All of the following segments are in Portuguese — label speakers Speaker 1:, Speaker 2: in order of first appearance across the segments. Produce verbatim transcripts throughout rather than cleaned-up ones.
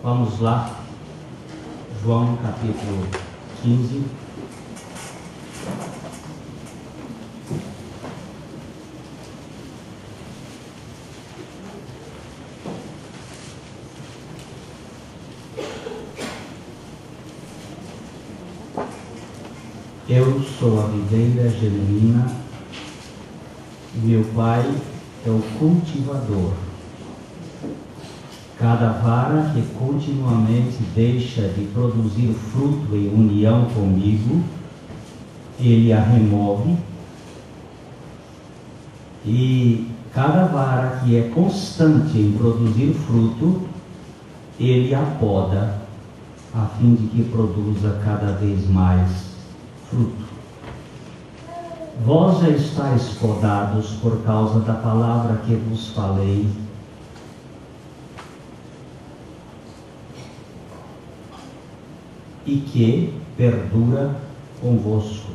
Speaker 1: Vamos lá, João capítulo quinze. Eu sou a videira genuína, meu pai é o cultivador. Cada vara que continuamente deixa de produzir fruto em união comigo, ele a remove, e cada vara que é constante em produzir fruto, ele a poda, a fim de que produza cada vez mais fruto. Vós já estáis podados por causa da palavra que vos falei. E que perdura convosco.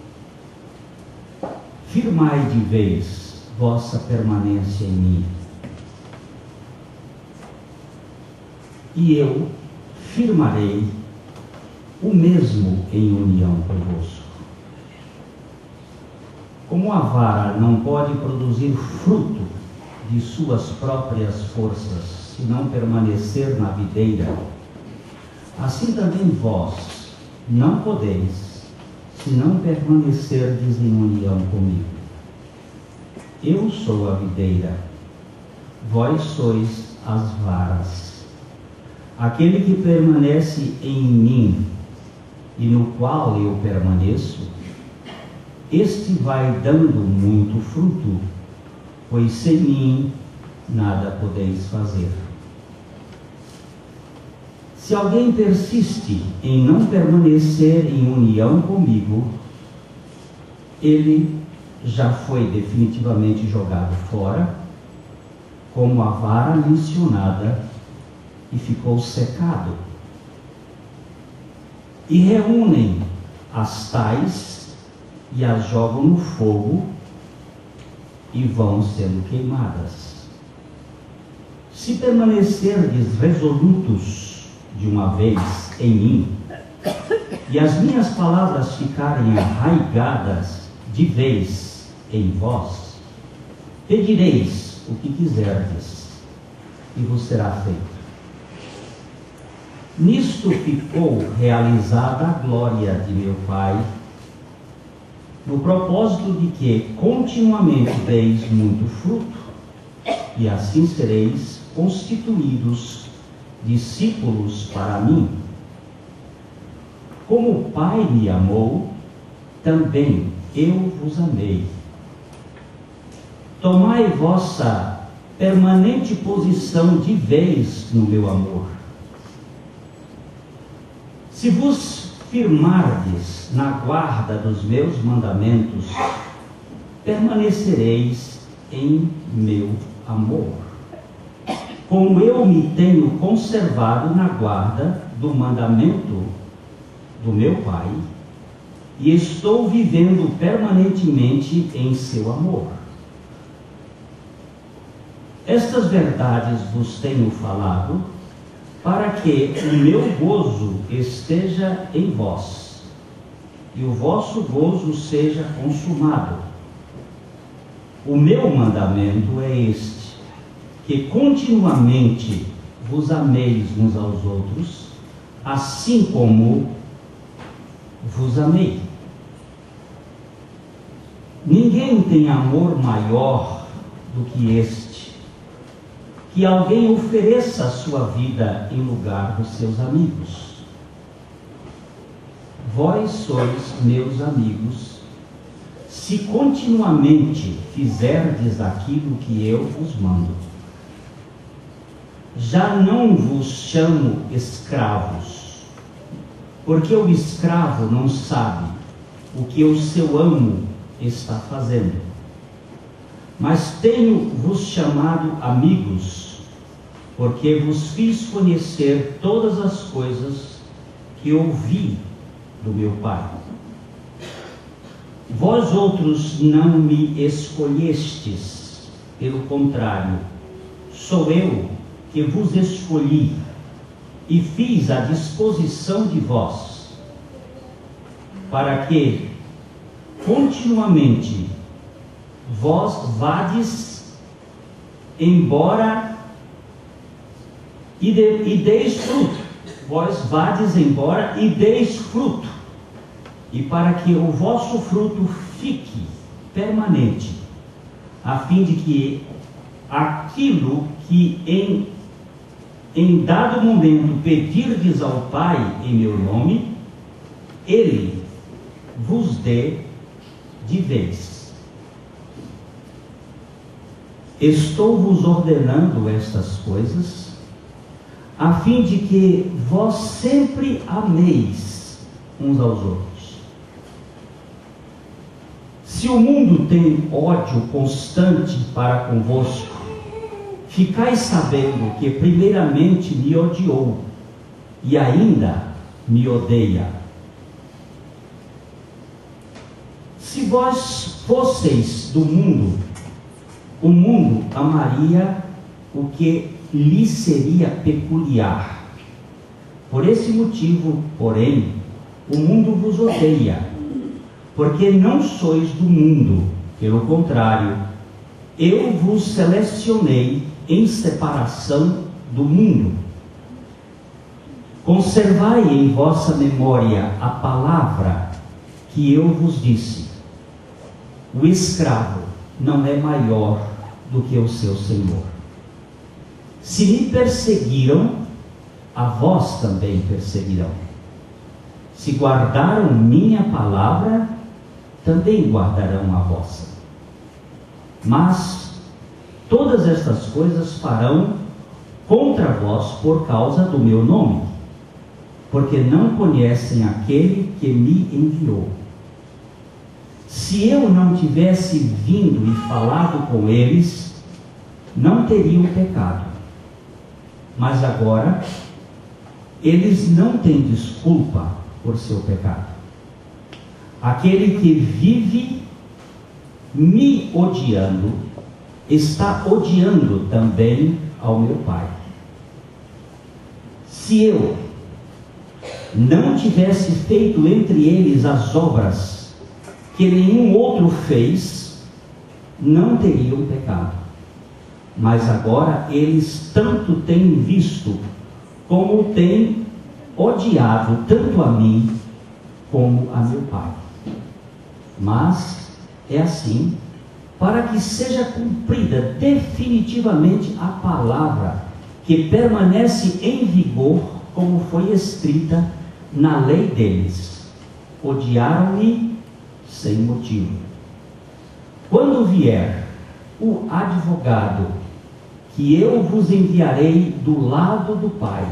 Speaker 1: Firmai de vez vossa permanência em mim, e eu firmarei o mesmo em união convosco. Como a vara não pode produzir fruto de suas próprias forças, se não permanecer na videira, assim também vós não podeis, se não permanecerdes em união comigo. Eu sou a videira, vós sois as varas. Aquele que permanece em mim e no qual eu permaneço, este vai dando muito fruto, pois sem mim nada podeis fazer. Se alguém persiste em não permanecer em união comigo, ele já foi definitivamente jogado fora, como a vara mencionada, e ficou secado. E reúnem as tais e as jogam no fogo e vão sendo queimadas. Se permanecerdes resolutos de uma vez em mim, e as minhas palavras ficarem arraigadas de vez em vós, pedireis o que quiserdes, e vos será feito. Nisto ficou realizada a glória de meu Pai, no propósito de que continuamente deis muito fruto, e assim sereis constituídos discípulos para mim. Como o Pai me amou, também eu vos amei. Tomai vossa permanente posição de vez no meu amor. Se vos firmardes na guarda dos meus mandamentos, permanecereis em meu amor, como eu me tenho conservado na guarda do mandamento do meu Pai, e estou vivendo permanentemente em seu amor. Estas verdades vos tenho falado, para que o meu gozo esteja em vós, e o vosso gozo seja consumado. O meu mandamento é este, que continuamente vos ameis uns aos outros, assim como vos amei. Ninguém tem amor maior do que este, que alguém ofereça a sua vida em lugar dos seus amigos. Vós sois meus amigos, se continuamente fizerdes aquilo que eu vos mando. Já não vos chamo escravos, porque o escravo não sabe o que o seu amo está fazendo. Mas tenho-vos chamado amigos, porque vos fiz conhecer todas as coisas que ouvi do meu Pai. Vós outros não me escolhestes, pelo contrário, sou eu que vos escolhi e fiz à disposição de vós, para que continuamente vós vades embora e, de, e deis fruto, vós vades embora e deis fruto, e para que o vosso fruto fique permanente, a fim de que aquilo que em, em dado momento pedirdes ao Pai em meu nome, Ele vos dê de vez. Estou vos ordenando estas coisas, a fim de que vós sempre ameis uns aos outros. Se o mundo tem ódio constante para convosco, ficai sabendo que primeiramente me odiou e ainda me odeia. Se vós fosseis do mundo, o mundo amaria o que lhe seria peculiar. Por esse motivo, porém, o mundo vos odeia, porque não sois do mundo. Pelo contrário, eu vos selecionei em separação do mundo. Conservai em vossa memória a palavra que eu vos disse: o escravo não é maior do que o seu senhor. Se me perseguiram, a vós também perseguirão. Se guardaram minha palavra, também guardarão a vossa. Mas todas estas coisas farão contra vós por causa do meu nome, porque não conhecem aquele que me enviou. Se eu não tivesse vindo e falado com eles, não teriam pecado. Mas agora, eles não têm desculpa por seu pecado. Aquele que vive me odiando, está odiando também ao meu Pai. Se eu não tivesse feito entre eles as obras que nenhum outro fez, não teriam pecado. Mas agora eles tanto têm visto, como têm odiado tanto a mim, como a meu Pai. Mas é assim, para que seja cumprida definitivamente a palavra que permanece em vigor, como foi escrita na lei deles: odiaram-me sem motivo. Quando vier o advogado, que eu vos enviarei do lado do Pai,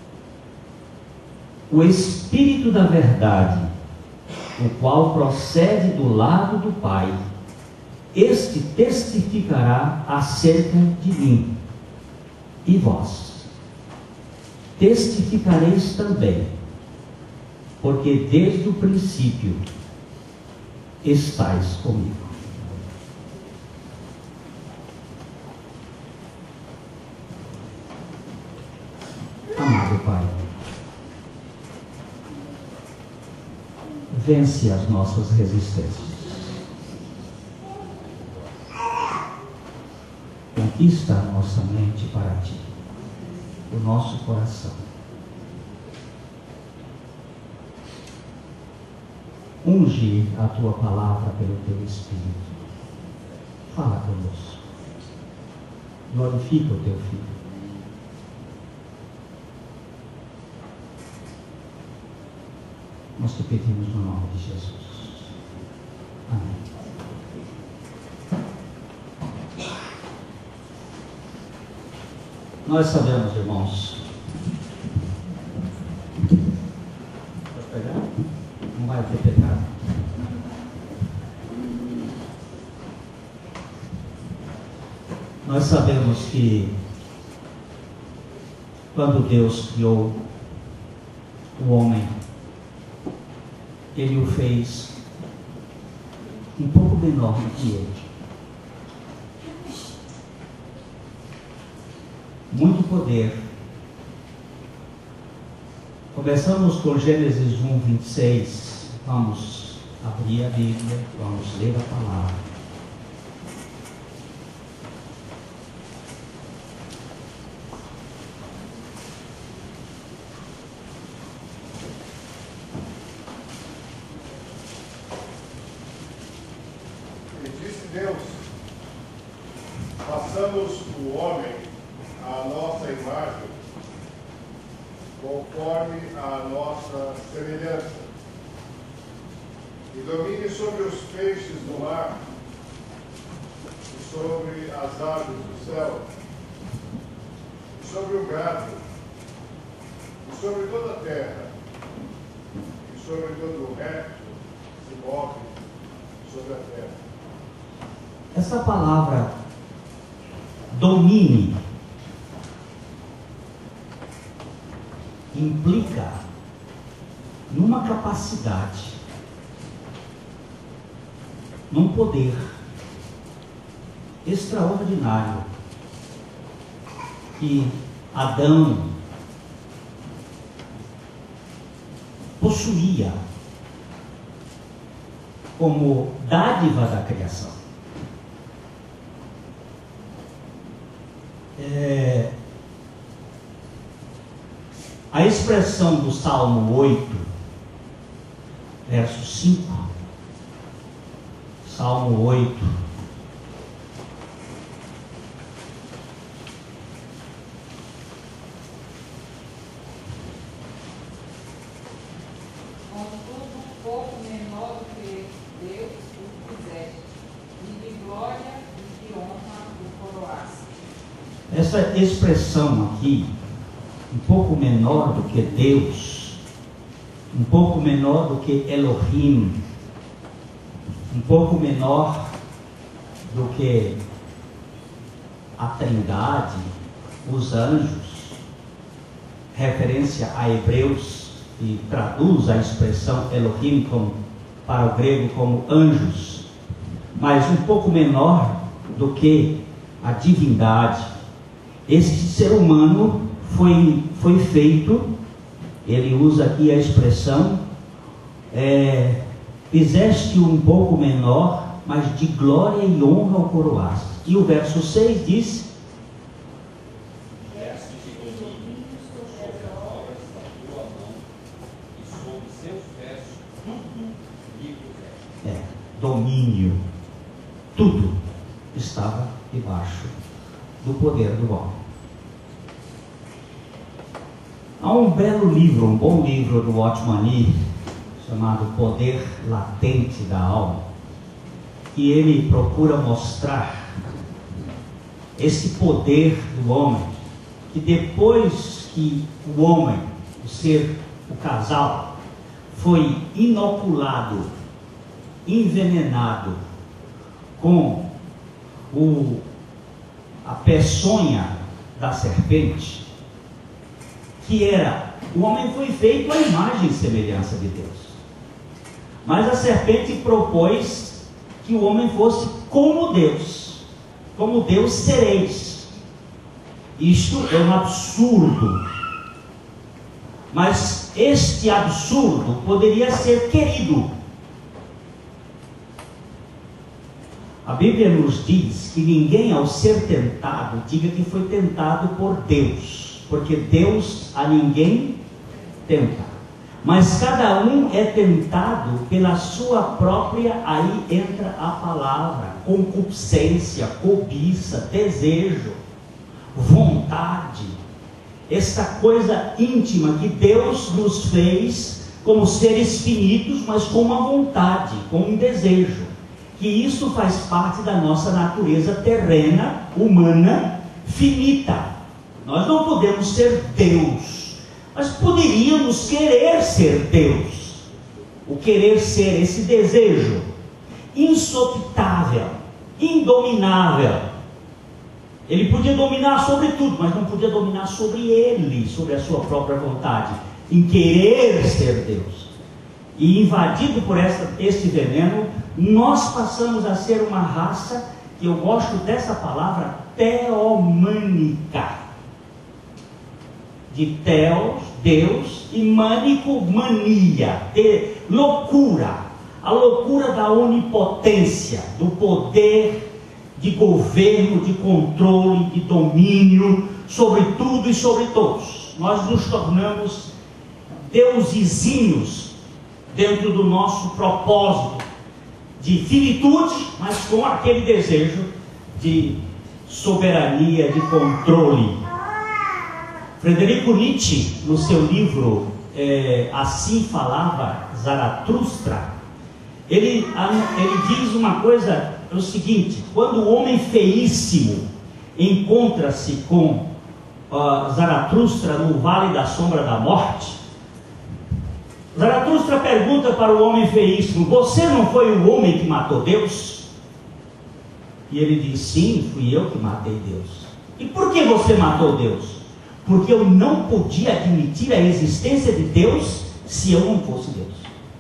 Speaker 1: o Espírito da verdade, o qual procede do lado do Pai, este testificará acerca de mim. E vós testificareis também, porque desde o princípio estais comigo. Amado Pai, vence as nossas resistências. Conquista a nossa mente para Ti, o nosso coração. Unge a Tua palavra pelo Teu Espírito. Fala conosco. Glorifica o Teu Filho. Nós te pedimos no nome de Jesus. Amém. Nós sabemos, irmãos. Pode pegar? Não vai ter pecado. Nós sabemos que quando Deus criou o homem, Ele o fez um pouco menor do que ele. Muito poder, Começamos com Gênesis um, vinte e seis. Vamos abrir a Bíblia, vamos ler a palavra.
Speaker 2: E disse Deus: façamos o homem à nossa imagem, conforme a nossa semelhança, e domine sobre os peixes do mar, e sobre as aves do céu, e sobre o gado, e sobre toda a terra, e sobre todo o resto que se move sobre a terra.
Speaker 1: Essa palavra domine implica numa capacidade, num poder extraordinário que Adão possuía como dádiva da criação. É, a expressão do Salmo oito, verso cinco, Salmo oito,
Speaker 3: contudo, um pouco menor do que Deus o fizeste, e de glória e de honra o coroaste.
Speaker 1: essa expressão aqui, um pouco menor do que Deus, um pouco menor do que Elohim, um pouco menor do que a Trindade, os anjos, referência a Hebreus, que traduz a expressão Elohim como, para o grego como anjos, mas um pouco menor do que a divindade. Este ser humano foi, foi feito, ele usa aqui a expressão, é, fizeste um pouco menor, mas de glória e honra o coroaste. E o verso seis diz:
Speaker 4: Deste de domínio sobre as obras da tua mão, e sobre seus pés tudo lhe puseste.
Speaker 1: é, domínio, tudo estava debaixo do poder do homem. Há um belo livro, um bom livro do Watchman Nee, chamado Poder Latente da Alma, que ele procura mostrar esse poder do homem, que depois que o homem, o ser, o casal, foi inoculado, envenenado com o, a peçonha da serpente, que era, o homem foi feito à imagem e semelhança de Deus. Mas a serpente propôs que o homem fosse como Deus, como Deus sereis. Isto é um absurdo. Mas este absurdo poderia ser querido. A Bíblia nos diz que ninguém, ao ser tentado, diga que foi tentado por Deus. Porque Deus a ninguém tenta, mas cada um é tentado pela sua própria, aí entra a palavra, concupiscência, cobiça, desejo, vontade, esta coisa íntima que Deus nos fez como seres finitos, mas com uma vontade, com um desejo, que isso faz parte da nossa natureza terrena, humana, finita. Nós não podemos ser Deus, mas poderíamos querer ser Deus. O querer ser, esse desejo insopitável, indominável. Ele podia dominar sobre tudo, mas não podia dominar sobre ele, sobre a sua própria vontade, em querer ser Deus. E invadido por essa, este veneno, nós passamos a ser uma raça, que eu gosto dessa palavra, teomânica. De Theos, Deus e manicomania, de loucura, a loucura da onipotência, do poder de governo, de controle, de domínio sobre tudo e sobre todos. Nós nos tornamos deusezinhos dentro do nosso propósito de finitude, mas com aquele desejo de soberania, de controle. Frederico Nietzsche, no seu livro é, Assim Falava Zaratustra, ele, ele diz uma coisa, é o seguinte: quando o homem feíssimo encontra-se com uh, Zaratustra no vale da sombra da morte, Zaratustra pergunta para o homem feíssimo: você não foi o homem que matou Deus? E ele diz: sim, fui eu que matei Deus. E por que você matou Deus? Porque eu não podia admitir a existência de Deus se eu não fosse Deus.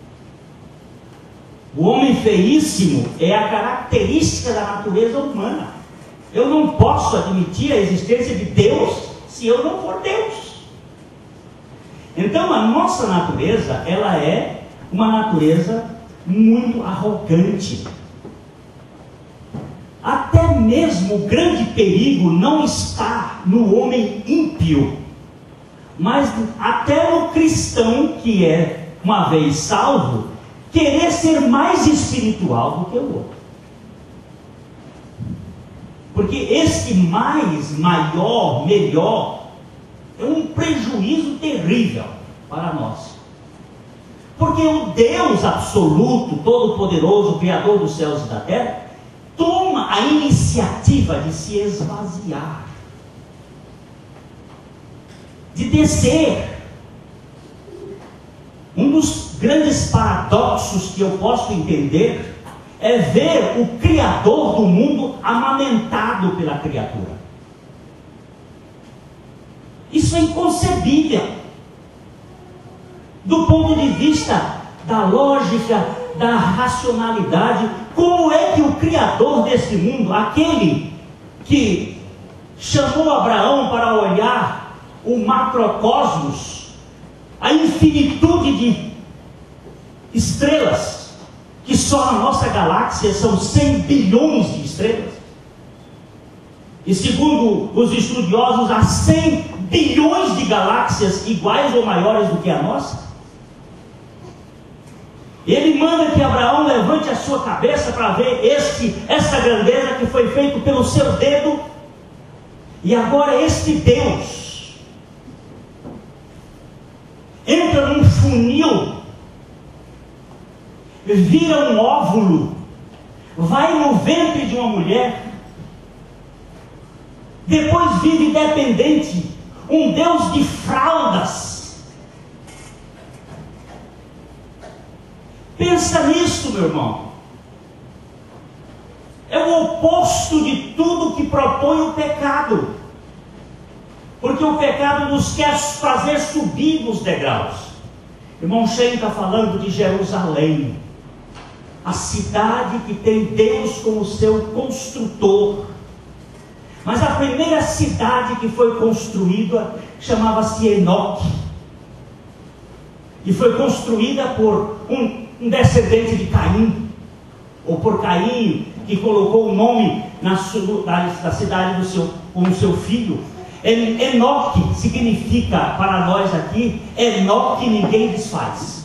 Speaker 1: O homem feíssimo é a característica da natureza humana. Eu não posso admitir a existência de Deus se eu não for Deus. Então a nossa natureza, ela é uma natureza muito arrogante. Até mesmo o grande perigo não está no homem ímpio, mas até no cristão que é, uma vez salvo, querer ser mais espiritual do que o outro. Porque este mais, maior, melhor, é um prejuízo terrível para nós. Porque o Deus absoluto, todo-poderoso, Criador dos céus e da terra, toma a iniciativa de se esvaziar, de descer. Um dos grandes paradoxos que eu posso entender é ver o Criador do mundo amamentado pela criatura. Isso é inconcebível do ponto de vista da lógica, da racionalidade. Como é que o Criador desse mundo, aquele que chamou Abraão para olhar o macrocosmos, a infinitude de estrelas, que só na nossa galáxia são cem bilhões de estrelas, e segundo os estudiosos, há cem bilhões de galáxias iguais ou maiores do que a nossa. Ele manda que Abraão levante a sua cabeça para ver este, essa grandeza que foi feito pelo seu dedo. E agora este Deus entra num funil, vira um óvulo, vai no ventre de uma mulher, depois vive dependente, um Deus de fraldas. Pensa nisso, meu irmão. É o oposto de tudo que propõe o pecado. Porque o pecado nos quer fazer subir nos degraus. Irmão Shane está falando de Jerusalém, a cidade que tem Deus como seu construtor. Mas a primeira cidade que foi construída chamava-se Enoque, e foi construída por um, um descendente de Caim, ou por Caim, que colocou o nome na, na, na cidade do seu, com o seu filho. Enoque significa para nós aqui, Enoque ninguém desfaz.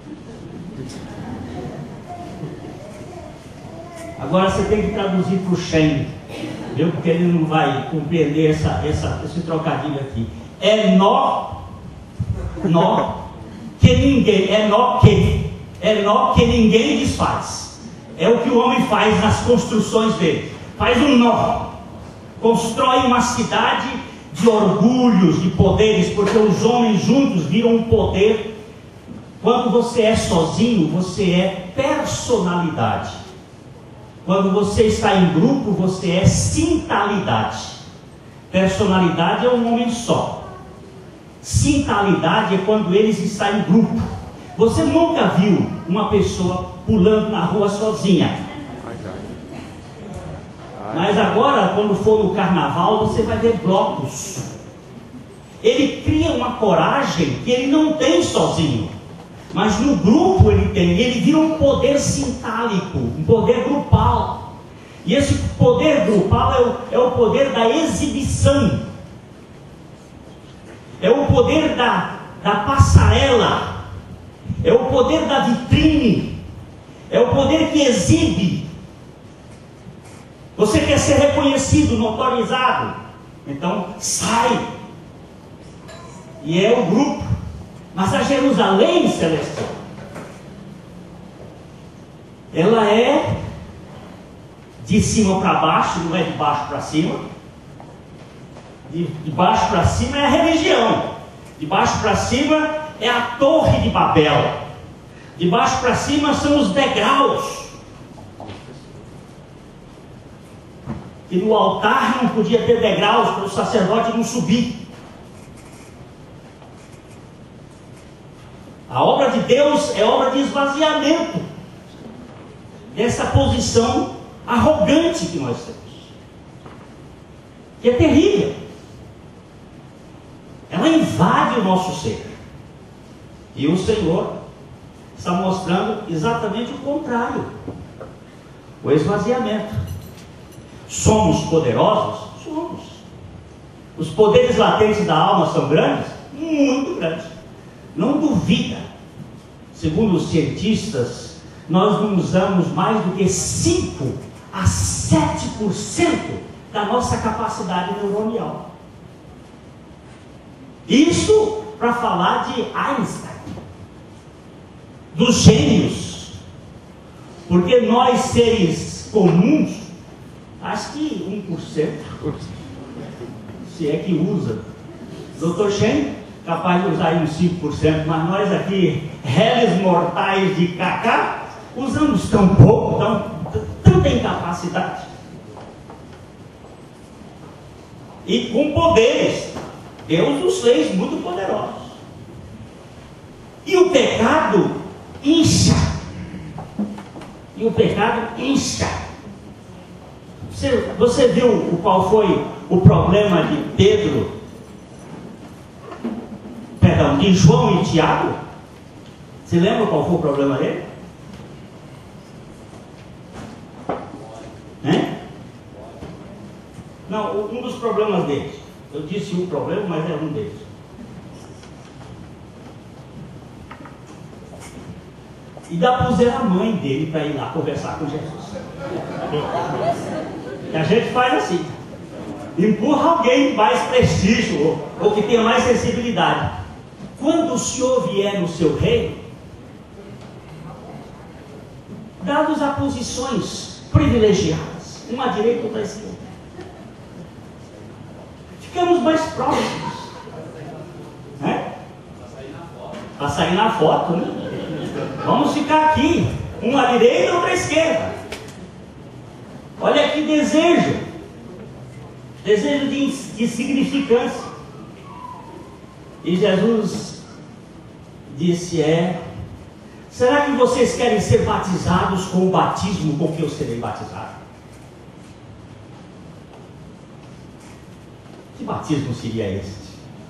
Speaker 1: Agora você tem que traduzir para o Shen, viu? Porque ele não vai compreender essa, essa, esse trocadilho aqui. Enoque, nó, que ninguém, Enoque, Enoque ninguém desfaz. É o que o homem faz nas construções dele. Faz um nó, constrói uma cidade de orgulhos, de poderes, porque os homens juntos viram um poder. Quando você é sozinho, você é personalidade. Quando você está em grupo, você é sintalidade. Personalidade é um homem só. Sintalidade é quando eles estão em grupo. Você nunca viu uma pessoa pulando na rua sozinha. Mas agora, quando for no carnaval, você vai ver blocos. ele cria uma coragem que ele não tem sozinho, mas no grupo ele tem. Ele vira um poder sintálico, um poder grupal. E esse poder grupal é o, é o poder da exibição, é o poder da, da passarela, é o poder da vitrine, é o poder que exibe. Você quer ser reconhecido, notorizado, então sai. E é o grupo. Mas a Jerusalém celestial, ela é de cima para baixo, não é de baixo para cima. De, de baixo para cima é a religião. De baixo para cima é a Torre de Babel. De baixo para cima são os degraus. E no altar não podia ter degraus para o sacerdote não subir. A obra de Deus é obra de esvaziamento dessa posição arrogante que nós temos, que é terrível. Ela invade o nosso ser. E o Senhor está mostrando exatamente o contrário, o esvaziamento. Somos poderosos? Somos. Os poderes latentes da alma são grandes? Muito grandes. Não duvida. Segundo os cientistas, nós não usamos mais do que cinco a sete por cento da nossa capacidade neuronial. Isso para falar de Einstein, dos gênios. Porque nós, seres comuns, acho que um por cento, se é que usa. doutor Shen, capaz de usar aí uns cinco por cento, mas nós aqui, réis mortais de cacá, usamos tão pouco, tão, tanta incapacidade. E com poderes. Deus os fez muito poderosos. E o pecado incha. E o pecado incha. Você, você viu qual foi o problema de Pedro, perdão, de João e Tiago? Você lembra qual foi o problema dele? Hein? Não, um dos problemas deles. Eu disse um problema, mas é um deles. E dá para usar a mãe dele para ir lá conversar com Jesus. E a gente faz assim. Empurra alguém com mais prestígio, ou, ou que tenha mais sensibilidade. Quando o Senhor vier no seu reino, dados a posições privilegiadas, uma à direita e outra à esquerda, ficamos mais próximos. É? Para sair na foto, né? Vamos ficar aqui, uma à direita e outra à esquerda. Olha que desejo, desejo de, de significância. E Jesus disse: é, será que vocês querem ser batizados com o batismo com que eu serei batizado? Que batismo seria este?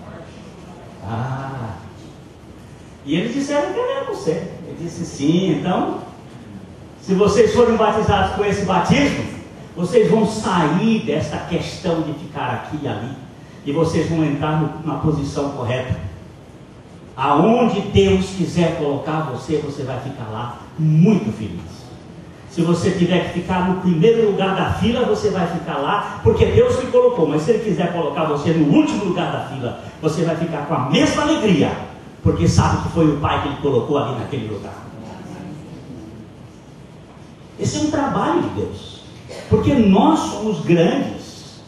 Speaker 1: Ah, e eles disseram que era você. Ele disse: sim, então, se vocês forem batizados com esse batismo, vocês vão sair desta questão de ficar aqui e ali, e vocês vão entrar no, na posição correta. Aonde Deus quiser colocar você, você vai ficar lá muito feliz. Se você tiver que ficar no primeiro lugar da fila, você vai ficar lá, porque Deus me colocou. Mas se Ele quiser colocar você no último lugar da fila, você vai ficar com a mesma alegria, porque sabe que foi o Pai que Ele colocou ali naquele lugar. Esse é um trabalho de Deus, porque nós somos grandes.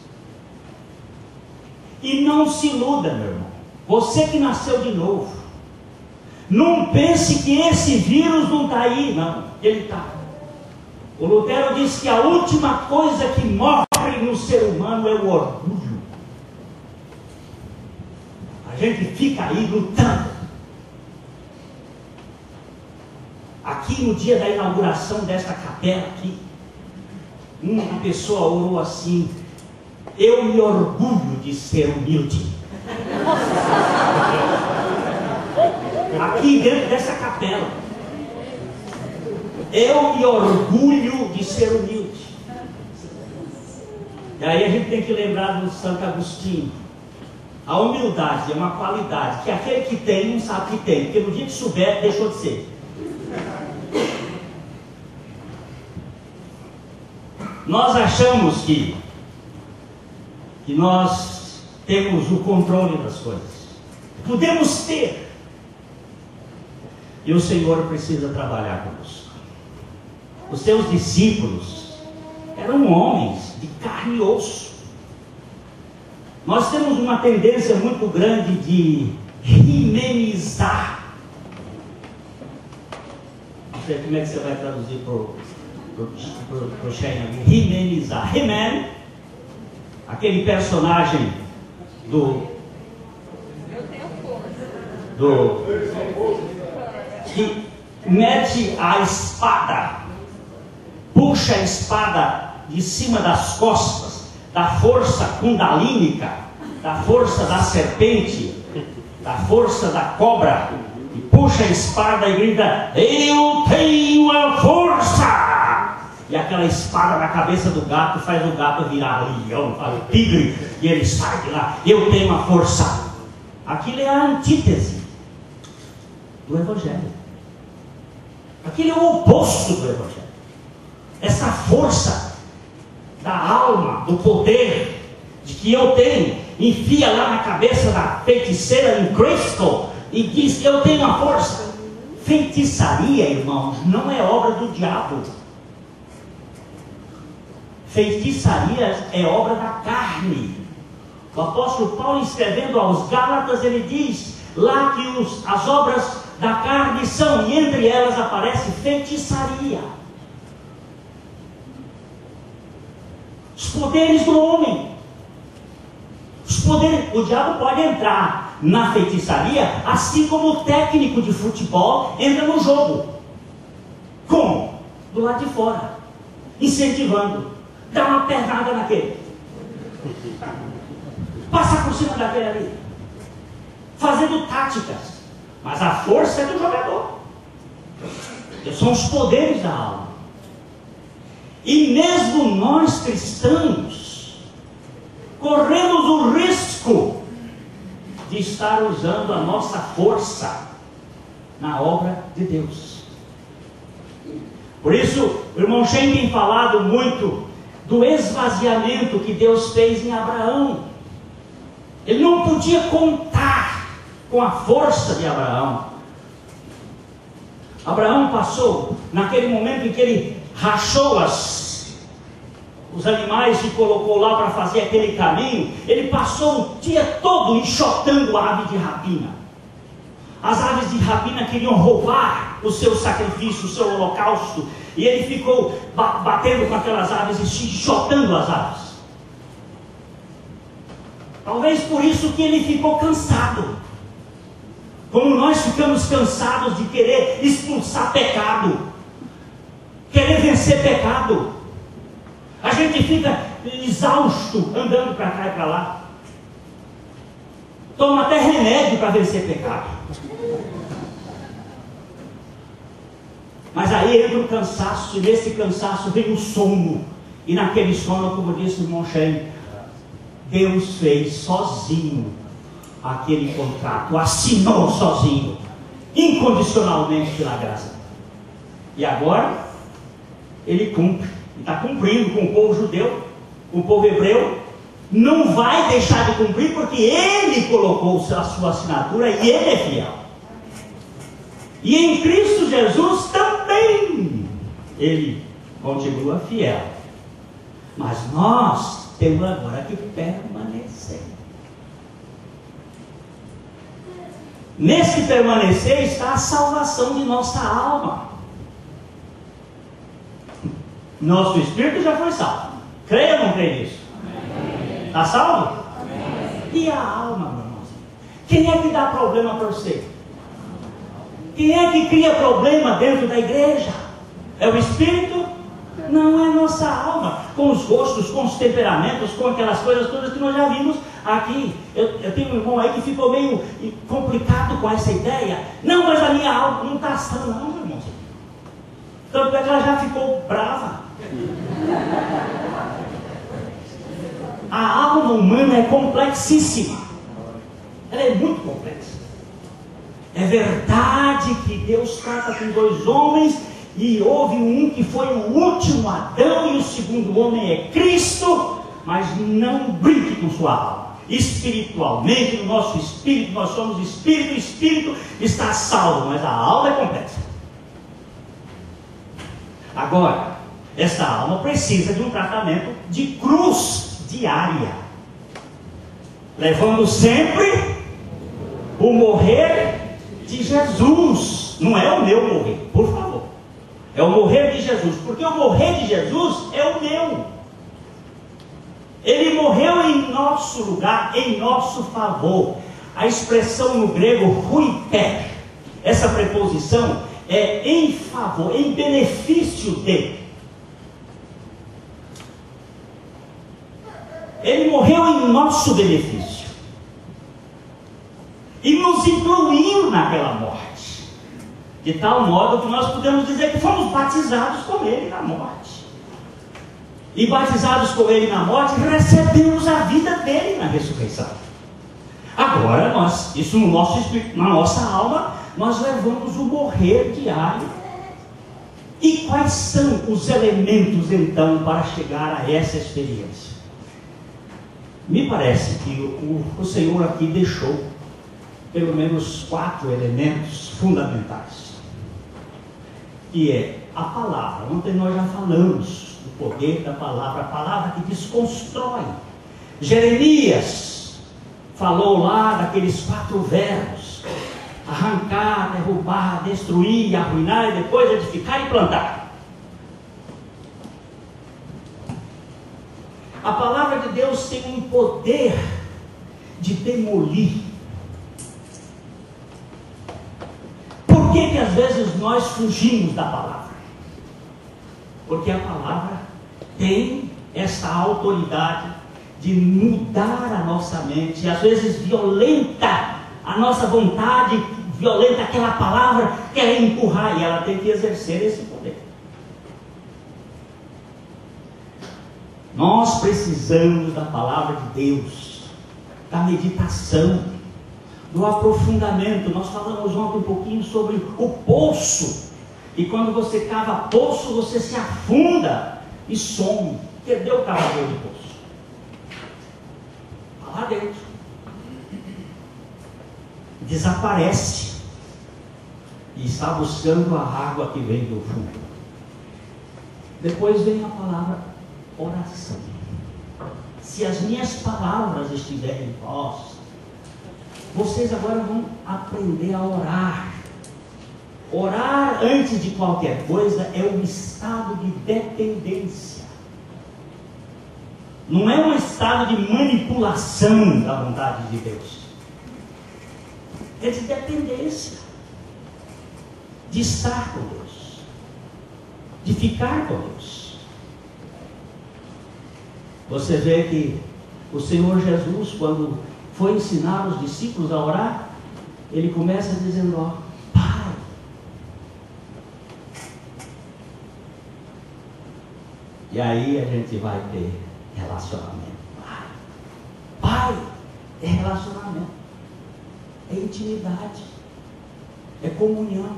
Speaker 1: E não se iluda, meu irmão. Você que nasceu de novo, não pense que esse vírus não está aí, não. Ele está. O Lutero disse que a última coisa que morre no ser humano é o orgulho. A gente fica aí lutando. Aqui no dia da inauguração desta capela aqui, uma pessoa orou assim: eu me orgulho de ser humilde. Aqui dentro dessa capela. Eu me orgulho de ser humilde. E aí a gente tem que lembrar do Santo Agostinho. A humildade é uma qualidade que aquele que tem não sabe que tem, porque no dia que souber, deixou de ser. Nós achamos que, que nós temos o controle das coisas. Podemos ter. E o Senhor precisa trabalhar conosco. Os seus discípulos eram homens de carne e osso. Nós temos uma tendência muito grande de himenizar. Não sei como é que você vai traduzir para o Shane. Himenizar. He-Man, aquele personagem do do que mete a espada, puxa a espada de cima das costas, da força kundalínica, da força da serpente, da força da cobra, e puxa a espada e grita: eu tenho a força! E aquela espada na cabeça do gato faz o gato virar leão, faz o tigre, e ele sai de lá: eu tenho a força. Aquilo é a antítese do Evangelho. Aquilo é o oposto do Evangelho. Essa força da alma, do poder, de que eu tenho, enfia lá na cabeça da feiticeira em Cristo e diz: eu tenho a força. Feitiçaria, irmãos, não é obra do diabo. Feitiçaria é obra da carne. O apóstolo Paulo, escrevendo aos Gálatas, ele diz lá que os, as obras da carne são, e entre elas aparece feitiçaria. Os poderes do homem. Os poderes, o diabo pode entrar na feitiçaria, assim como o técnico de futebol entra no jogo. Como? Do lado de fora, incentivando, dá uma pernada naquele, passa por cima daquele ali, fazendo táticas. Mas a força é do jogador. São os poderes da alma. E mesmo nós cristãos corremos o risco de estar usando a nossa força na obra de Deus. Por isso, o irmão Shen tem falado muito do esvaziamento que Deus fez em Abraão. Ele não podia contar com a força de Abraão. Abraão passou, naquele momento em que ele rachou as, os animais e colocou lá para fazer aquele caminho, ele passou o dia todo enxotando a ave de rapina. As aves de rapina queriam roubar o seu sacrifício, o seu holocausto, e ele ficou batendo com aquelas aves e enxotando as aves. Talvez por isso que ele ficou cansado. Como nós ficamos cansados de querer expulsar pecado, querer vencer pecado. A gente fica exausto andando para cá e para lá. Toma até remédio para vencer pecado. Mas aí entra o cansaço, e nesse cansaço vem o sono. E naquele sono, como disse o irmão Shen, Deus fez sozinho aquele contrato, assinou sozinho, incondicionalmente pela graça. E agora, ele cumpre, está cumprindo com o povo judeu, o povo hebreu, não vai deixar de cumprir, porque ele colocou a sua assinatura e ele é fiel. E em Cristo Jesus também, ele continua fiel. Mas nós temos agora que permanecer. Nesse permanecer está a salvação de nossa alma. Nosso espírito já foi salvo. Creia ou não creia nisso? Está salvo? Amém. E a alma, meu irmãozinho? Quem é que dá problema para você? Quem é que cria problema dentro da igreja? É o espírito? Não, é a nossa alma. com os gostos, com os temperamentos, com aquelas coisas todas que nós já vimos aqui. Eu, eu tenho um irmão aí que ficou meio complicado com essa ideia. Não, mas a minha alma não está sã, não, meu irmão. Tanto é que ela já ficou brava. A alma humana é complexíssima. Ela é muito complexa. É verdade que Deus trata com dois homens, e houve um que foi o último Adão, e o segundo homem é Cristo, mas não brinque com sua alma. Espiritualmente, no nosso espírito, nós somos espírito, o espírito está salvo, mas a alma é complexa. Agora, essa alma precisa de um tratamento de cruz diária, levando sempre o morrer de Jesus. Não é o meu morrer, por favor. É o morrer de Jesus, porque o morrer de Jesus é o meu. Ele morreu em nosso lugar, em nosso favor. A expressão no grego huiper, essa preposição é em favor, em benefício de. Ele morreu em nosso benefício e nos incluiu naquela morte, de tal modo que nós podemos dizer que fomos batizados com Ele na morte. E batizados com Ele na morte, recebemos a vida dele na ressurreição. Agora, nós, isso no nosso espírito, na nossa alma, nós levamos o morrer diário. E quais são os elementos, então, para chegar a essa experiência? Me parece que o, o Senhor aqui deixou pelo menos quatro elementos fundamentais. Que é a palavra. Ontem nós já falamos do poder da palavra, a palavra que desconstrói. Jeremias falou lá daqueles quatro verbos: arrancar, derrubar, destruir, arruinar e depois edificar e plantar. A palavra de Deus tem um poder de demolir. Por que que às vezes nós fugimos da palavra? Porque a palavra tem essa autoridade de mudar a nossa mente, e às vezes violenta a nossa vontade, violenta aquela palavra, quer empurrar, e ela tem que exercer esse poder. Nós precisamos da palavra de Deus, da meditação, do aprofundamento. Nós falamos ontem um pouquinho sobre o poço, e quando você cava poço, você se afunda e some. Perdeu o cavador de poço. Está lá dentro. Desaparece e está buscando a água que vem do fundo. Depois vem a palavra oração. Se as minhas palavras estiverem em vós, vocês agora vão aprender a orar. Orar antes de qualquer coisa é um estado de dependência. Não é um estado de manipulação da vontade de Deus. É de dependência. De estar com Deus. De ficar com Deus. Você vê que o Senhor Jesus, quando foi ensinar os discípulos a orar, ele começa dizendo: ó, Pai. E aí a gente vai ter relacionamento. Pai, Pai é relacionamento, é intimidade, é comunhão.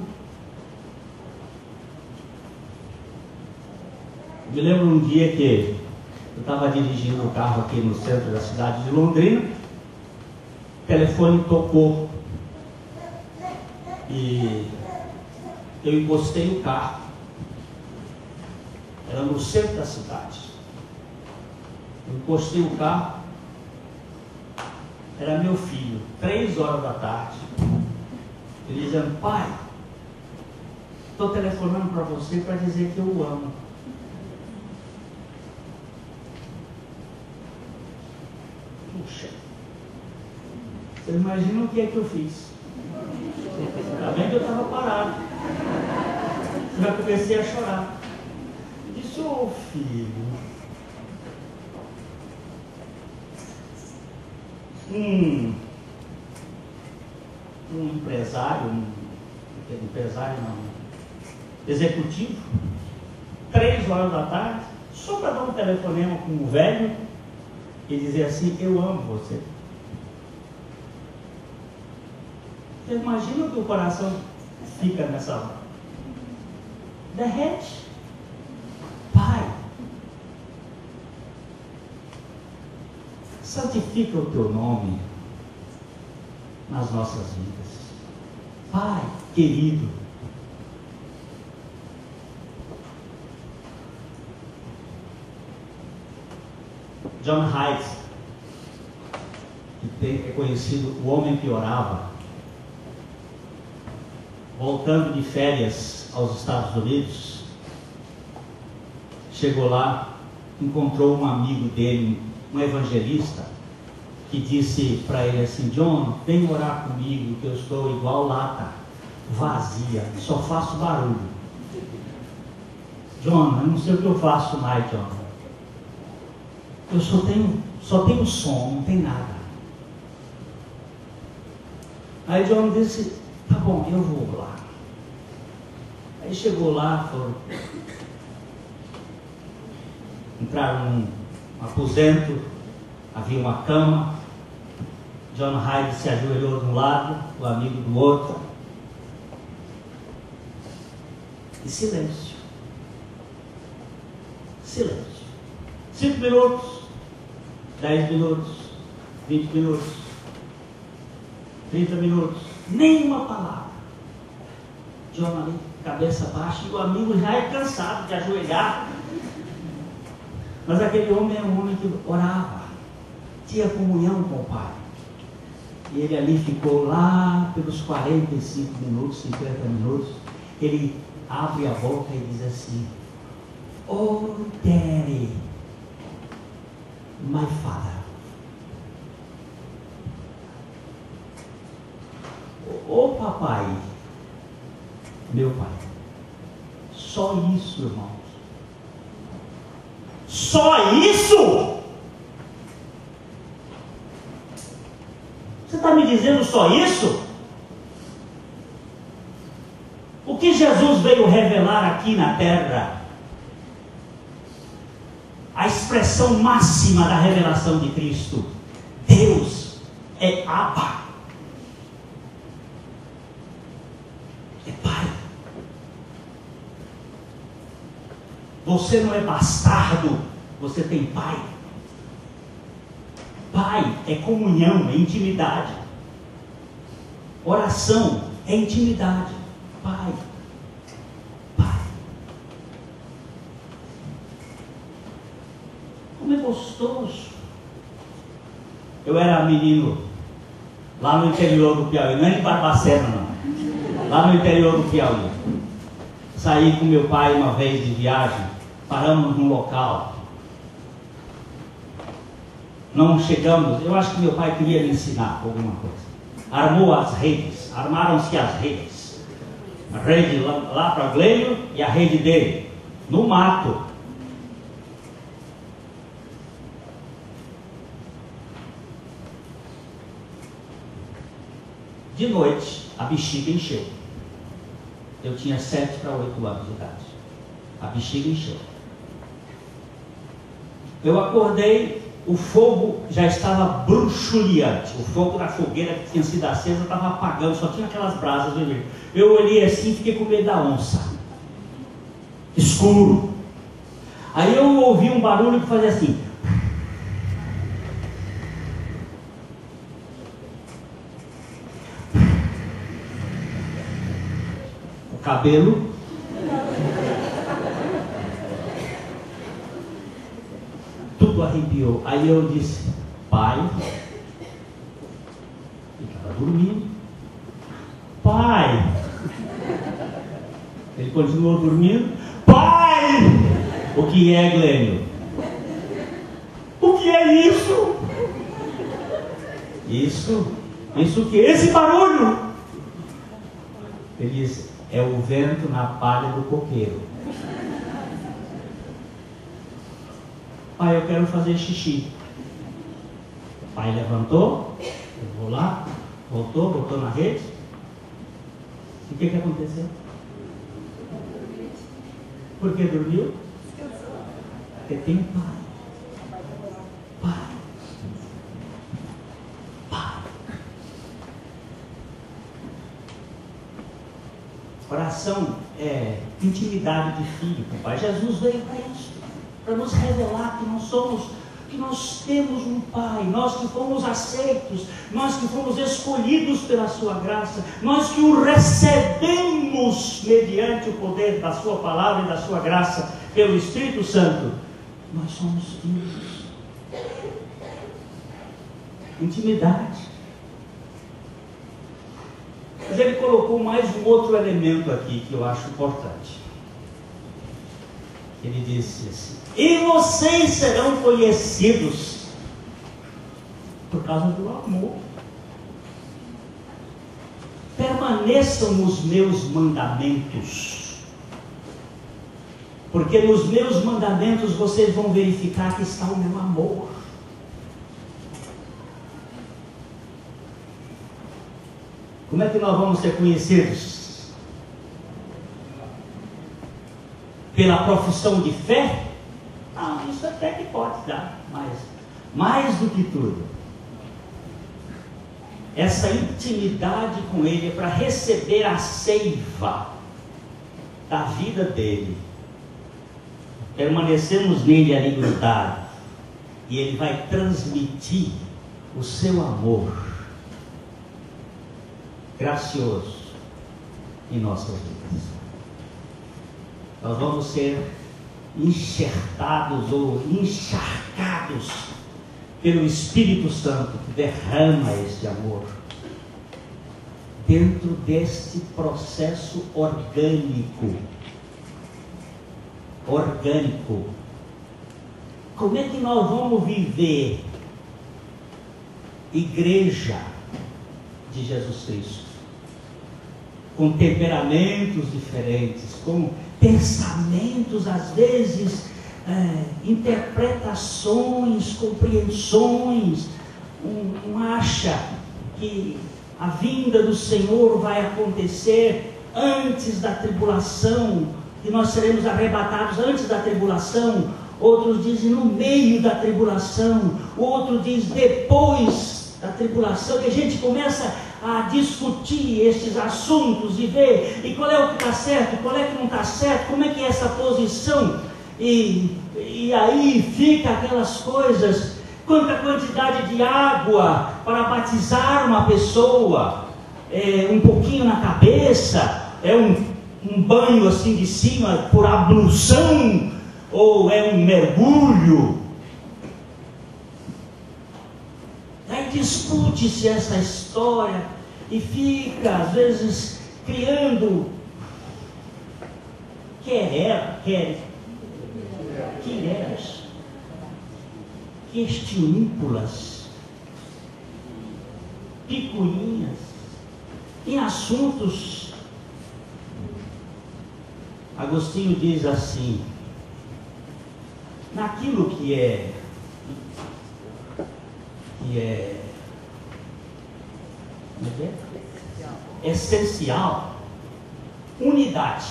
Speaker 1: Me lembro um dia que eu estava dirigindo o carro aqui no centro da cidade de Londrina, o telefone tocou e eu encostei o carro. Era no centro da cidade. Eu encostei o carro, era meu filho, três horas da tarde. Ele dizendo: pai, estou telefonando para você para dizer que eu o amo. Puxa, você imagina o que é que eu fiz? Ainda bem que eu estava parado. Já comecei a chorar. Eu disse: ô filho, um, um empresário, um empresário não, executivo, três horas da tarde, só para dar um telefonema com o velho e dizer assim: eu amo você. Você imagina que o coração fica nessa hora? Derrete. Pai, santifica o teu nome nas nossas vidas. Pai querido, John Hyde, que tem, é conhecido o homem que orava, voltando de férias aos Estados Unidos, chegou lá, encontrou um amigo dele, um evangelista, que disse para ele assim: John, vem orar comigo, que eu estou igual lata, vazia, só faço barulho. John, eu não sei o que eu faço mais, John. Eu só tenho, só tenho som, não tem nada. Aí John disse: tá bom, eu vou lá. Aí chegou lá, falou, entraram num aposento, havia uma cama, John Hyde se ajoelhou de um lado, o amigo do outro, e silêncio. Silêncio. Cinco minutos, dez minutos, vinte minutos, trinta minutos, nenhuma palavra. John ali, cabeça baixa, e o amigo já é cansado de ajoelhar. Mas aquele homem é um homem que orava, tinha comunhão com o Pai. E ele ali ficou lá pelos quarenta e cinco minutos, cinquenta minutos. Ele abre a boca e diz assim: Oh Daddy, my Father. Oh papai, meu pai. Só isso, irmãos. Só isso? Você está me dizendo só isso? O que Jesus veio revelar aqui na terra? A expressão máxima da revelação de Cristo. Deus é Abba. É Pai. Você não é bastardo, você tem Pai. Pai é comunhão, é intimidade. Oração é intimidade. Pai. Pai. Como é gostoso. Eu era menino lá no interior do Piauí, não é em Barbacena não, lá no interior do Piauí. Saí com meu pai uma vez de viagem, paramos num local, não chegamos, eu acho que meu pai queria me ensinar alguma coisa. Armou as redes, armaram-se as redes, a rede lá, lá para o Glênio e a rede dele, no mato. De noite, a bexiga encheu. Eu tinha sete para oito anos de idade. A bexiga encheu. Eu acordei, o fogo já estava bruxuleante. O fogo da fogueira que tinha sido acesa estava apagando, só tinha aquelas brasas vermelhas. Eu olhei assim e fiquei com medo da onça. Escuro. Aí eu ouvi um barulho que fazia assim. O cabelo. Tudo arrepiou. Aí eu disse: Pai. Ele estava dormindo. Pai. Ele continuou dormindo. Pai! O que é, Glênio? O que é isso? Isso? Isso o que? Esse barulho? Ele disse: é o vento na palha do coqueiro. Pai, eu quero fazer xixi. O pai levantou, levou lá, voltou, botou na rede. E o que, que aconteceu? Por que dormiu? Porque tem um pai. Pai. Pai. Oração é intimidade de filho com o Pai. Jesus veio para isso, para nos revelar que nós somos, que nós temos um Pai, nós que fomos aceitos, nós que fomos escolhidos pela sua graça, nós que o recebemos mediante o poder da sua palavra e da sua graça pelo Espírito Santo. Nós somos filhos. Intimidade. Mas ele colocou mais um outro elemento aqui que eu acho importante. Ele disse assim: e vocês serão conhecidos por causa do amor. Permaneçam nos meus mandamentos, porque nos meus mandamentos vocês vão verificar que está o meu amor. Como é que nós vamos ser conhecidos? Pela profissão de fé? Não, isso até que pode dar, mas mais do que tudo, essa intimidade com Ele é para receber a seiva da vida dele. Permanecemos nele ali grudado, e Ele vai transmitir o seu amor gracioso em nossas vidas. Nós vamos ser enxertados ou encharcados pelo Espírito Santo, que derrama este amor dentro deste processo orgânico. Orgânico. Como é que nós vamos viver igreja de Jesus Cristo? Com temperamentos diferentes, com pensamentos, às vezes, é, interpretações, compreensões. Um, um acha que a vinda do Senhor vai acontecer antes da tribulação, que nós seremos arrebatados antes da tribulação. Outros dizem no meio da tribulação, outro diz depois da tribulação, que a gente começa a discutir estes assuntos e ver e qual é o que está certo, qual é que não está certo, como é que é essa posição, e, e aí fica aquelas coisas, quanta quantidade de água para batizar uma pessoa, é, um pouquinho na cabeça, é um, um banho assim de cima por ablução, ou é um mergulho? Aí discute-se essa história e fica, às vezes, criando querer, quer, quereras, questiúnculas, picuinhas, em assuntos. Agostinho diz assim: naquilo que é que é, é essencial, unidade.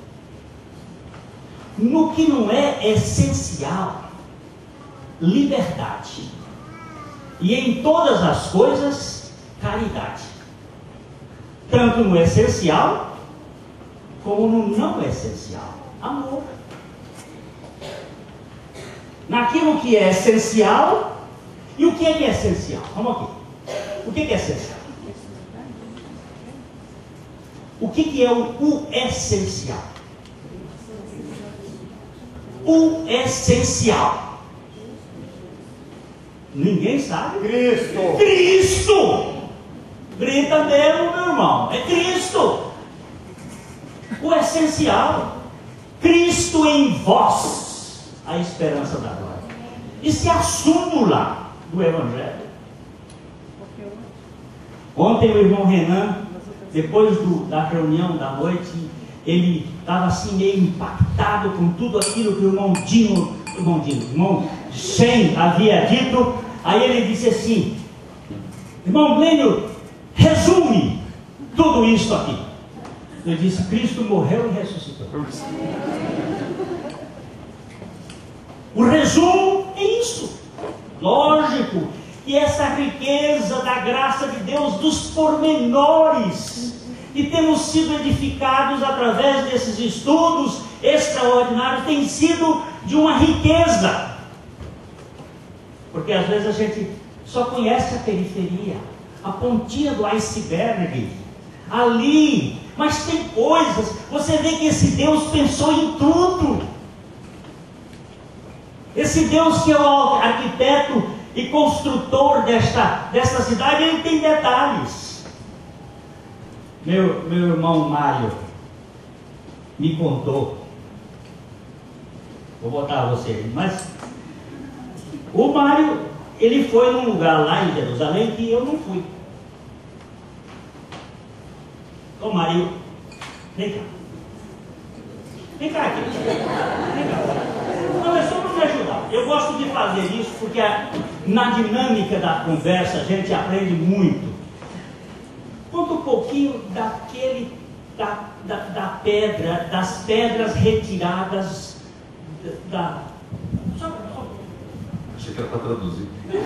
Speaker 1: No que não é essencial, liberdade. E em todas as coisas, caridade. Tanto no essencial, como no não essencial, amor. Naquilo que é essencial. E o que é que é essencial? Vamos aqui. O que é que é essencial? O que que é o, o essencial? O essencial. Ninguém sabe?
Speaker 2: Cristo.
Speaker 1: Cristo! Grita mesmo, meu irmão. É Cristo. O essencial. Cristo em vós, a esperança da glória. Isso é a súmula do Evangelho. Ontem o irmão Renan, depois do, da reunião da noite, ele estava assim meio impactado com tudo aquilo que o irmão Dino, o irmão Dino, o irmão Shen havia dito Aí ele disse assim: irmão Glênio, resume tudo isso aqui. Eu disse: Cristo morreu e ressuscitou. O resumo é isso. Lógico que essa riqueza da graça de Deus, dos pormenores, e temos sido edificados através desses estudos extraordinários, tem sido de uma riqueza. Porque às vezes a gente só conhece a periferia, a pontinha do iceberg, ali, mas tem coisas, você vê que esse Deus pensou em tudo. Esse Deus que é o arquiteto e construtor desta, desta cidade, ele tem detalhes. Meu, meu irmão Mário me contou, vou botar você, mas o Mário, ele foi num lugar lá em Jerusalém que eu não fui. Ô Mário, vem cá. Vem cá aqui. Vem cá. Não, é só para me ajudar. Eu gosto de fazer isso porque a, na dinâmica da conversa a gente aprende muito. Conta um pouquinho daquele, da, da, da pedra, das pedras retiradas da... Só, só.
Speaker 5: Achei que era para traduzir.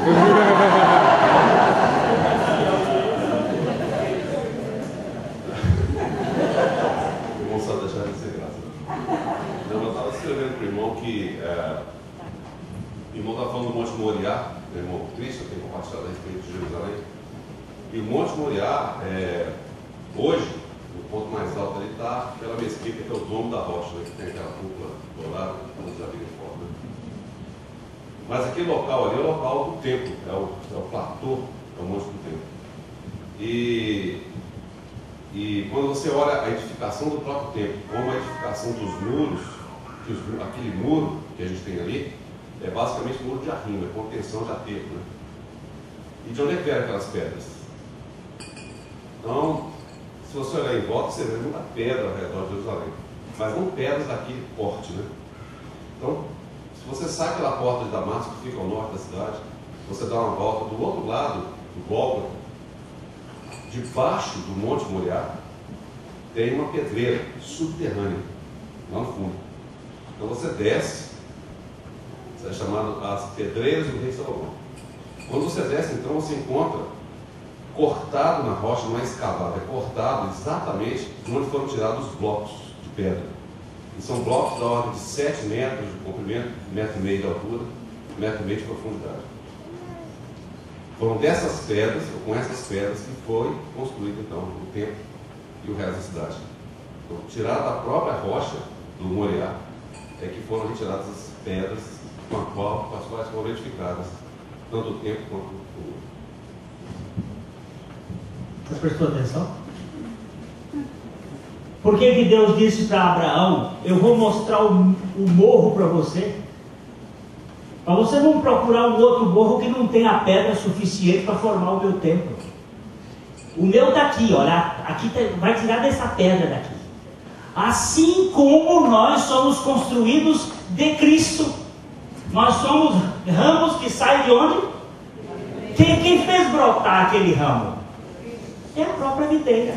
Speaker 5: Vou só deixar de ser graça. Não, eu estava escrevendo para o irmão que é, o irmão estava falando do Monte Moriá, o irmão Cristo, eu tenho compartilhado a respeito de Jerusalém. E o Monte Moriá, é, hoje, o ponto mais alto ali está pela mesquita, que é o domo da rocha, né, que tem aquela cúpula dourada, onde já vira fora. Né? Mas aquele local ali é o local do templo, é o, é o platô, é o Monte do Templo. E, e quando você olha a edificação do próprio templo, como a edificação dos muros, que os, aquele muro que a gente tem ali, é basicamente muro de arrimo, é contenção de aterro. Né? E de onde é que vieram aquelas pedras? Então, se você olhar em volta, você vê muita pedra ao redor de Jerusalém, mas não pedras daquele porte, né? Então, se você sai pela porta de Damasco, que fica ao norte da cidade, você dá uma volta do outro lado do Gólgota, debaixo do Monte Moriá, tem uma pedreira subterrânea, lá no fundo. Então você desce, isso é chamado as Pedreiras do Rei Salomão. Quando você desce, então, você encontra cortado na rocha, não é escavado, é cortado exatamente onde foram tirados os blocos de pedra. E são blocos da ordem de sete metros de comprimento, um metro e meio de altura, um metro e meio de profundidade. Foram dessas pedras, ou com essas pedras, que foi construído então o templo e o resto da cidade. Então, tirado da própria rocha do Moriá, é que foram retiradas as pedras com, a qual, com as quais foram edificadas tanto o templo quanto o muro.
Speaker 1: Você prestou atenção? Por que que Deus disse para Abraão: eu vou mostrar o, o morro para você, para você não procurar um outro morro que não tenha pedra suficiente para formar o meu templo. O meu está aqui, olha, aqui tá, vai tirar dessa pedra daqui. Assim como nós somos construídos de Cristo, nós somos ramos que saem de onde? Quem, quem fez brotar aquele ramo? É a própria videira.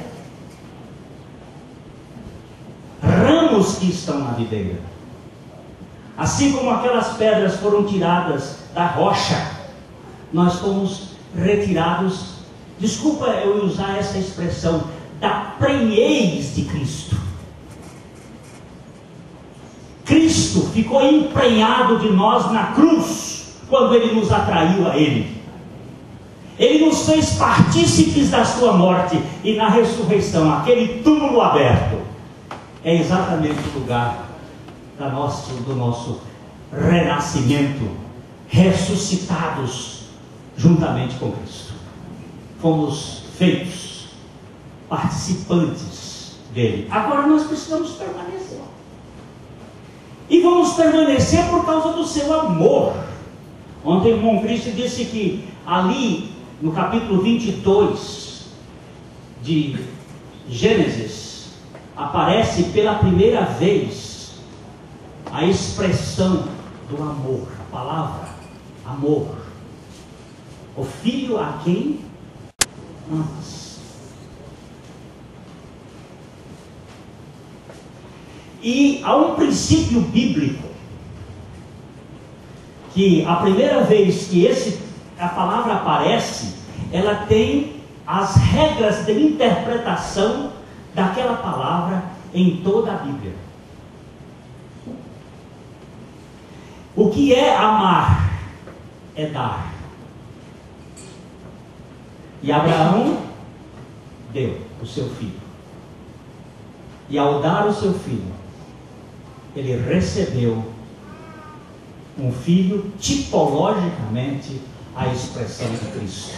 Speaker 1: Ramos que estão na videira. Assim como aquelas pedras foram tiradas da rocha, nós fomos retirados, desculpa eu usar essa expressão, da prenhez de Cristo. Cristo ficou emprenhado de nós na cruz, quando Ele nos atraiu a Ele. Ele nos fez partícipes da sua morte, e na ressurreição, aquele túmulo aberto, é exatamente o lugar da nosso, do nosso renascimento, ressuscitados juntamente com Cristo. Fomos feitos participantes dele. Agora nós precisamos permanecer. E vamos permanecer por causa do seu amor. Ontem o irmão Cristo disse que ali, no capítulo vinte e dois de Gênesis, aparece pela primeira vez a expressão do amor, a palavra amor. O filho a quem amas. E há um princípio bíblico que a primeira vez que esse, a palavra aparece, ela tem as regras de interpretação daquela palavra em toda a Bíblia. O que é amar? É dar. E Abraão deu o seu filho. E ao dar o seu filho, ele recebeu um filho, tipologicamente a expressão de Cristo.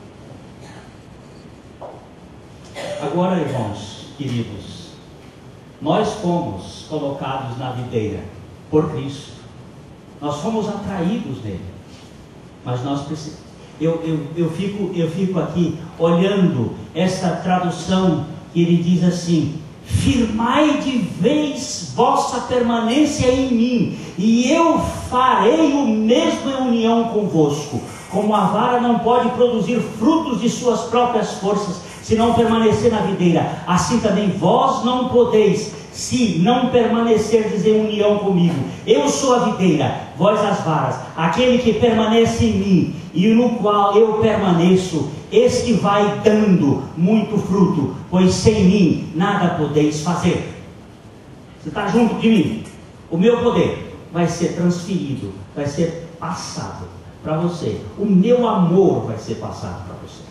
Speaker 1: Agora, irmãos queridos, nós fomos colocados na videira por Cristo. Nós fomos atraídos nele. Mas nós precisamos. Eu, eu, eu, fico, eu fico aqui olhando essa tradução que ele diz assim: firmai de vez vossa permanência em mim, e eu farei o mesmo em união convosco. Como a vara não pode produzir frutos de suas próprias forças, se não permanecer na videira, assim também vós não podeis, se não permanecerdes em união comigo. Eu sou a videira, vós as varas. Aquele que permanece em mim, e no qual eu permaneço, este vai dando muito fruto, pois sem mim nada podeis fazer. Você está junto de mim? O meu poder vai ser transferido, vai ser passado para você. O meu amor vai ser passado para você.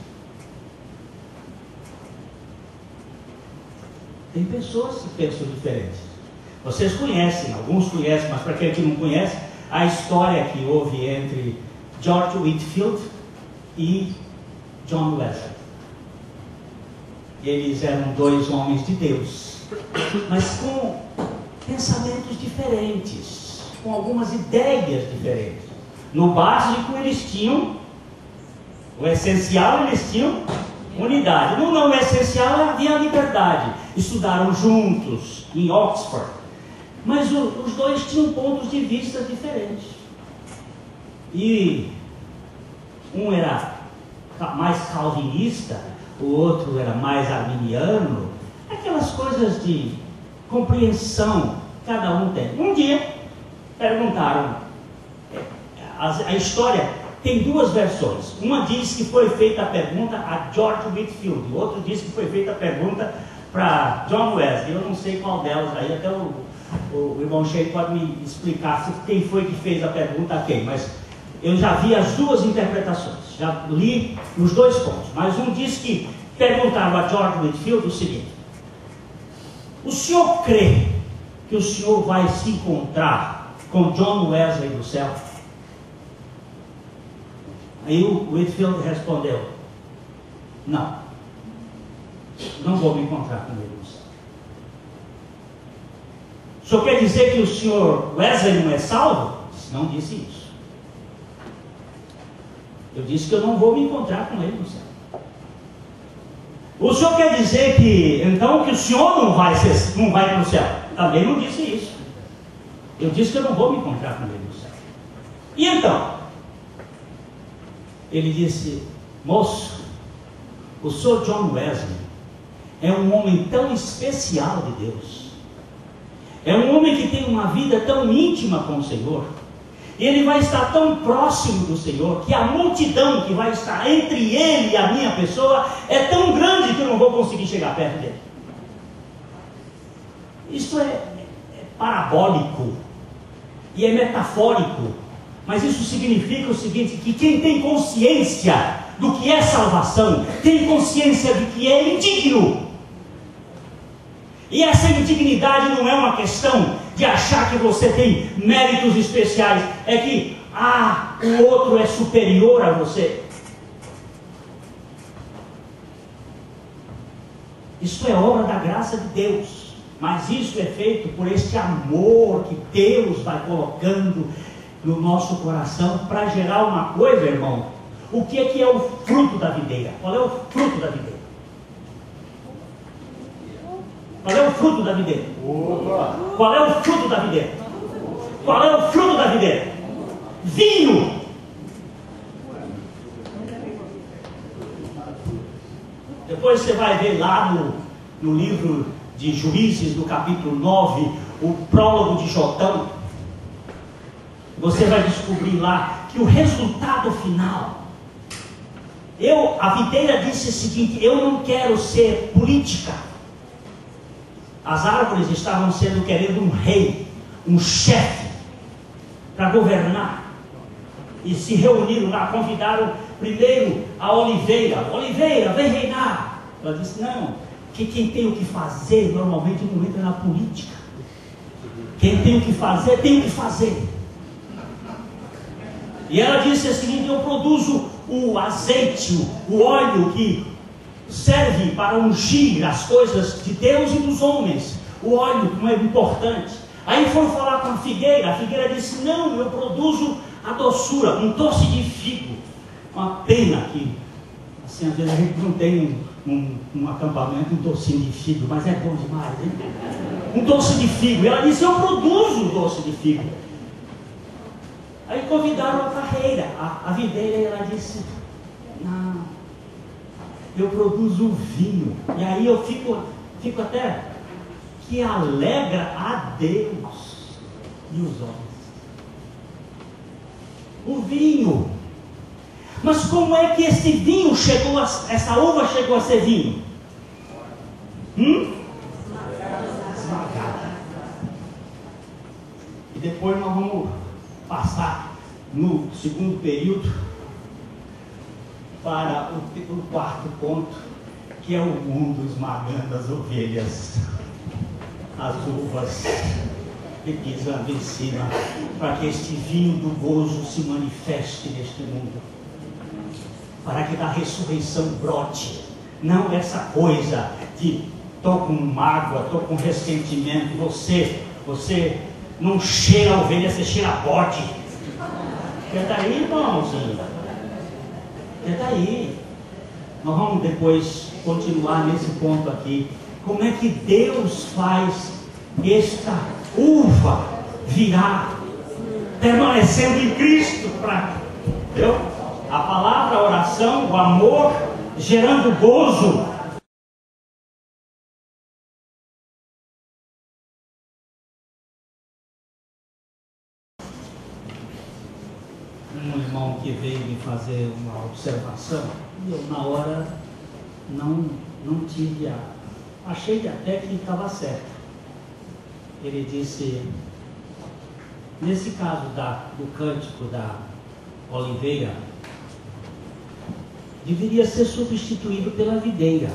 Speaker 1: Tem pessoas que pensam diferente. Vocês conhecem, alguns conhecem, mas para quem aqui não conhece, a história que houve entre George Whitefield e John Wesley. Eles eram dois homens de Deus, mas com pensamentos diferentes, com algumas ideias diferentes. No básico eles tinham, o essencial eles tinham unidade. No não essencial havia liberdade. Estudaram juntos em Oxford, mas o, os dois tinham pontos de vista diferentes. E um era mais calvinista, o outro era mais arminiano. Aquelas coisas de compreensão, cada um tem. Um dia perguntaram, a, a história tem duas versões. Uma diz que foi feita a pergunta a George Whitefield, o outro diz que foi feita a pergunta para John Wesley. Eu não sei qual delas aí, até o, o, o irmão Sheik pode me explicar se quem foi que fez a pergunta a quem, mas eu já vi as duas interpretações, já li os dois pontos. Mas um diz que perguntaram a George Whitefield o seguinte: o senhor crê que o senhor vai se encontrar com John Wesley no céu? Aí o Whitefield respondeu: não, não vou me encontrar com ele no céu. O senhor quer dizer que o senhor Wesley não é salvo? Não disse isso. Eu disse que eu não vou me encontrar com ele no céu. O senhor quer dizer que, então, que o senhor não vai, ser, não vai para o céu? Também não disse isso. Eu disse que eu não vou me encontrar com ele no céu. E então? Ele disse: moço, o senhor John Wesley é um homem tão especial de Deus. É um homem que tem uma vida tão íntima com o Senhor. Ele vai estar tão próximo do Senhor, que a multidão que vai estar entre ele e a minha pessoa é tão grande que eu não vou conseguir chegar perto dele. Isso é, é parabólico e é metafórico, mas isso significa o seguinte: que quem tem consciência do que é salvação, tem consciência de que é indigno. E essa indignidade não é uma questão de achar que você tem méritos especiais, é que, ah, o outro é superior a você. Isso é obra da graça de Deus, mas isso é feito por este amor que Deus vai colocando no nosso coração para gerar uma coisa, irmão. O que é que é o fruto da videira? Qual é o fruto da videira? Qual é o fruto da videira? Qual é o fruto da videira? Qual é o fruto da videira? Vinho! Depois você vai ver lá no, no livro de Juízes, no capítulo nove, o prólogo de Jotão. Você vai descobrir lá que o resultado final, eu, a videira disse o seguinte: eu não quero ser política. As árvores estavam sendo querendo um rei, um chefe, para governar. E se reuniram lá, convidaram primeiro a Oliveira. Oliveira, vem reinar. Ela disse: não, que quem tem o que fazer normalmente não entra na política. Quem tem o que fazer, tem o que fazer. E ela disse o seguinte: eu produzo o azeite, o óleo que serve para ungir as coisas de Deus e dos homens. O óleo como é importante. Aí foram falar com a figueira. A figueira disse: não, eu produzo a doçura, um doce de figo. Uma pena que, assim, às vezes a gente não tem um, um, um acampamento, um docinho de figo, mas é bom demais, hein? Um doce de figo. E ela disse: eu produzo o doce de figo. Aí convidaram a carreira, a, a videira, e ela disse: não, eu produzo vinho. E aí eu fico, fico até que alegra a Deus e os homens. O vinho. Mas como é que esse vinho chegou a, essa uva chegou a ser vinho? Hum? Esmagada. E depois nós vamos passar no segundo período para o, o quarto ponto, que é o mundo esmagando as ovelhas, as uvas, e pisando em cima, para que este vinho do gozo se manifeste neste mundo, para que da ressurreição brote, não essa coisa de estou com mágoa, estou com ressentimento. Você, você não cheira a ovelha, você cheira a bode. Quer daí, irmãozinho? Quer daí? Nós vamos depois continuar nesse ponto aqui. Como é que Deus faz esta uva virar, permanecendo em Cristo? Pra, entendeu? A palavra, a oração, o amor, gerando gozo. Um irmão que veio me fazer uma observação, e eu na hora não, não tive a... achei até que estava certo. Ele disse, nesse caso da, do cântico da oliveira, deveria ser substituído pela videira.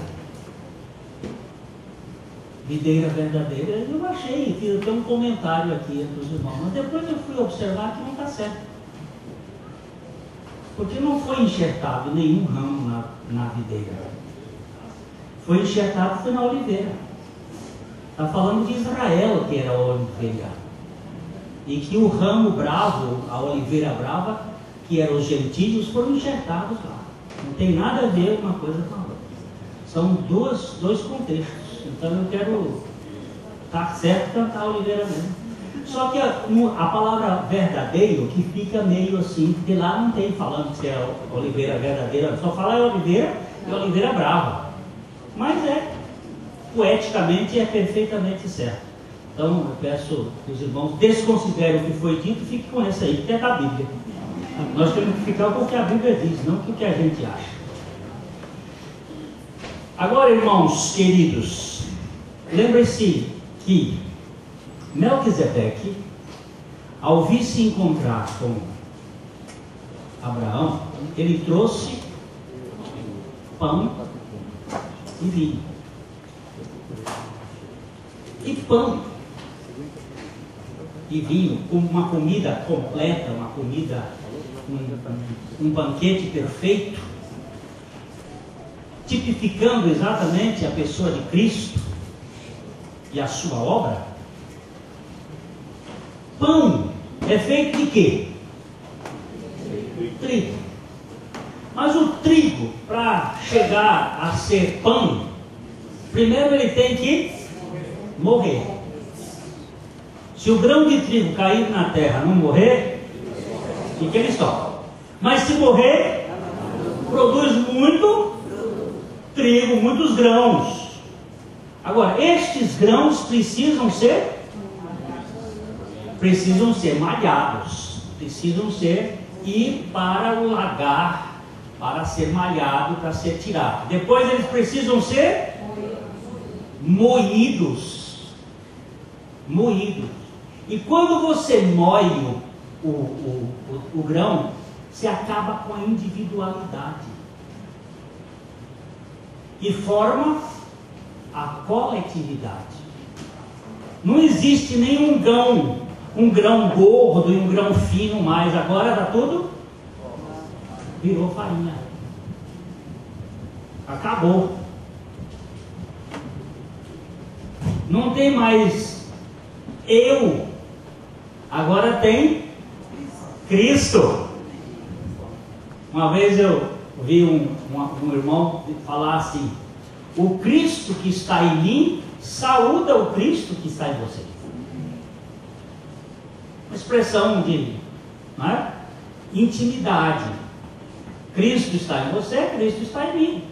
Speaker 1: Videira verdadeira. Eu achei, fiz até um comentário aqui entre os irmãos, mas depois eu fui observar que não está certo. Porque não foi enxertado nenhum ramo na, na videira. Foi enxertado, foi na oliveira. Está falando de Israel, que era a oliveira. E que o ramo bravo, a oliveira brava, que eram os gentios, foram enxertados lá. Não tem nada a ver uma coisa com a outra. São dois, dois contextos. Então eu quero estar certo cantar a oliveira mesmo. Só que a, a palavra verdadeiro, que fica meio assim, porque lá não tem falando que é a oliveira verdadeira, só fala é oliveira e oliveira brava. Mas é, poeticamente, é perfeitamente certo. Então eu peço que os irmãos desconsiderem o que foi dito e fiquem com essa aí, que é da Bíblia. Nós temos que ficar com o que a Bíblia diz, não com o que a gente acha. Agora, irmãos queridos, lembre-se que Melquisedeque, ao vir se encontrar com Abraão, ele trouxe pão e vinho. E pão e vinho, como uma comida completa, uma comida, um, um banquete perfeito, tipificando exatamente a pessoa de Cristo e a sua obra. Pão é feito de quê? Trigo. Mas o trigo, para chegar a ser pão, primeiro ele tem que morrer. Se o grão de trigo cair na terra não morrer, o que ele estoura? Mas se morrer, produz muito trigo, muitos grãos. Agora, estes grãos precisam ser precisam ser malhados, precisam ser ir para o lagar, para ser malhado, para ser tirado. Depois eles precisam ser moídos. Moídos. E quando você moe o, o, o, o, o grão, você acaba com a individualidade e forma a coletividade. Não existe nenhum grão, um grão gordo e um grão fino mais. Agora está tudo virou farinha. Acabou. Não tem mais eu. Agora tem Cristo. Uma vez eu vi um, um, um irmão falar assim: o Cristo que está em mim saúda o Cristo que está em você. Uma expressão de, não é? Intimidade. Cristo está em você, Cristo está em mim.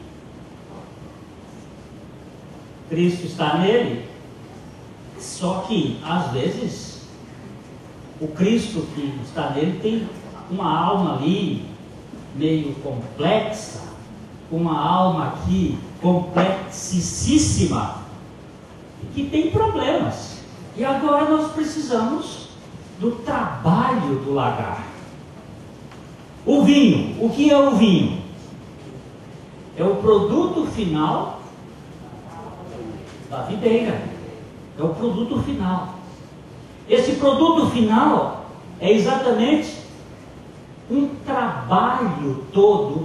Speaker 1: Cristo está nele. Só que, às vezes, o Cristo que está nele tem uma alma ali meio complexa, uma alma aqui complexíssima, que tem problemas. E agora nós precisamos do trabalho do lagar. O vinho, o que é o vinho? É o produto final da videira. É o produto final. Esse produto final é exatamente um trabalho todo,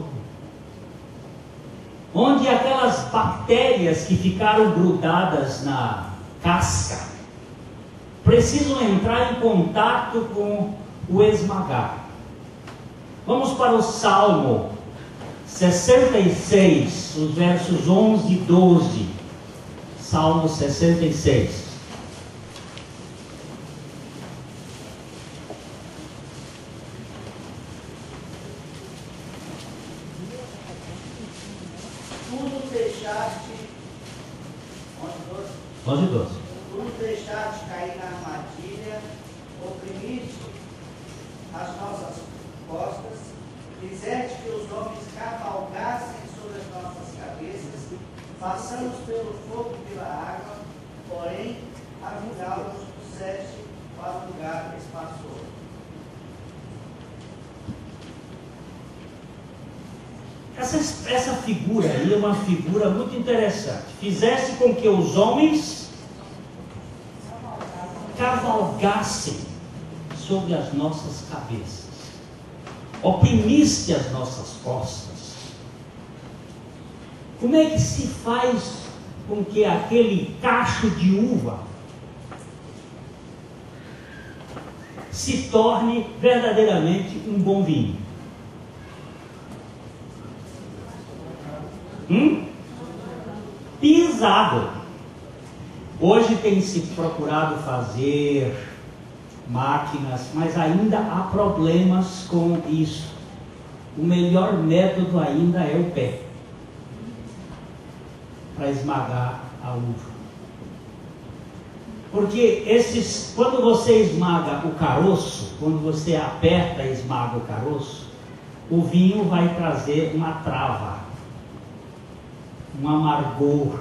Speaker 1: onde aquelas bactérias que ficaram grudadas na casca precisam entrar em contato com o esmagar. Vamos para o Salmo sessenta e seis, os versos onze e doze. Salmo sessenta e seis.
Speaker 6: Tudo deixaste,
Speaker 1: onze e doze.
Speaker 6: tudo deixaste cair na armadilha, oprimiste as nossas costas, fizeste que os homens cavalgassem sobre as nossas cabeças, passamos pelo fogo e pela água, porém a vingá-los puseste para um lugar espaçoso.
Speaker 1: Essa, essa figura aí é uma figura muito interessante. Fizeste com que os homens cavalgassem sobre as nossas cabeças, oprimiste as nossas costas. Como é que se faz com que aquele cacho de uva se torne verdadeiramente um bom vinho? Hum? Pisado. Hoje tem se procurado fazer máquinas, mas ainda há problemas com isso. O melhor método ainda é o pé para esmagar a uva. Porque esses, quando você esmaga o caroço, quando você aperta e esmaga o caroço, o vinho vai trazer uma trava, um amargor.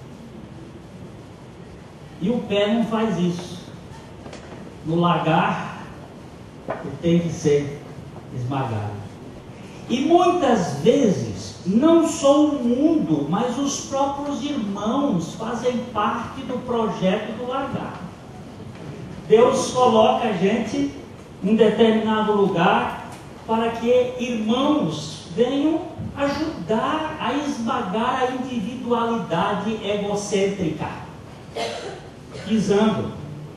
Speaker 1: E o pé não faz isso. No lagar, ele tem que ser esmagado. E muitas vezes, não só o mundo, mas os próprios irmãos fazem parte do projeto do lagar. Deus coloca a gente em determinado lugar para que irmãos venham ajudar a esmagar a individualidade egocêntrica, pisando.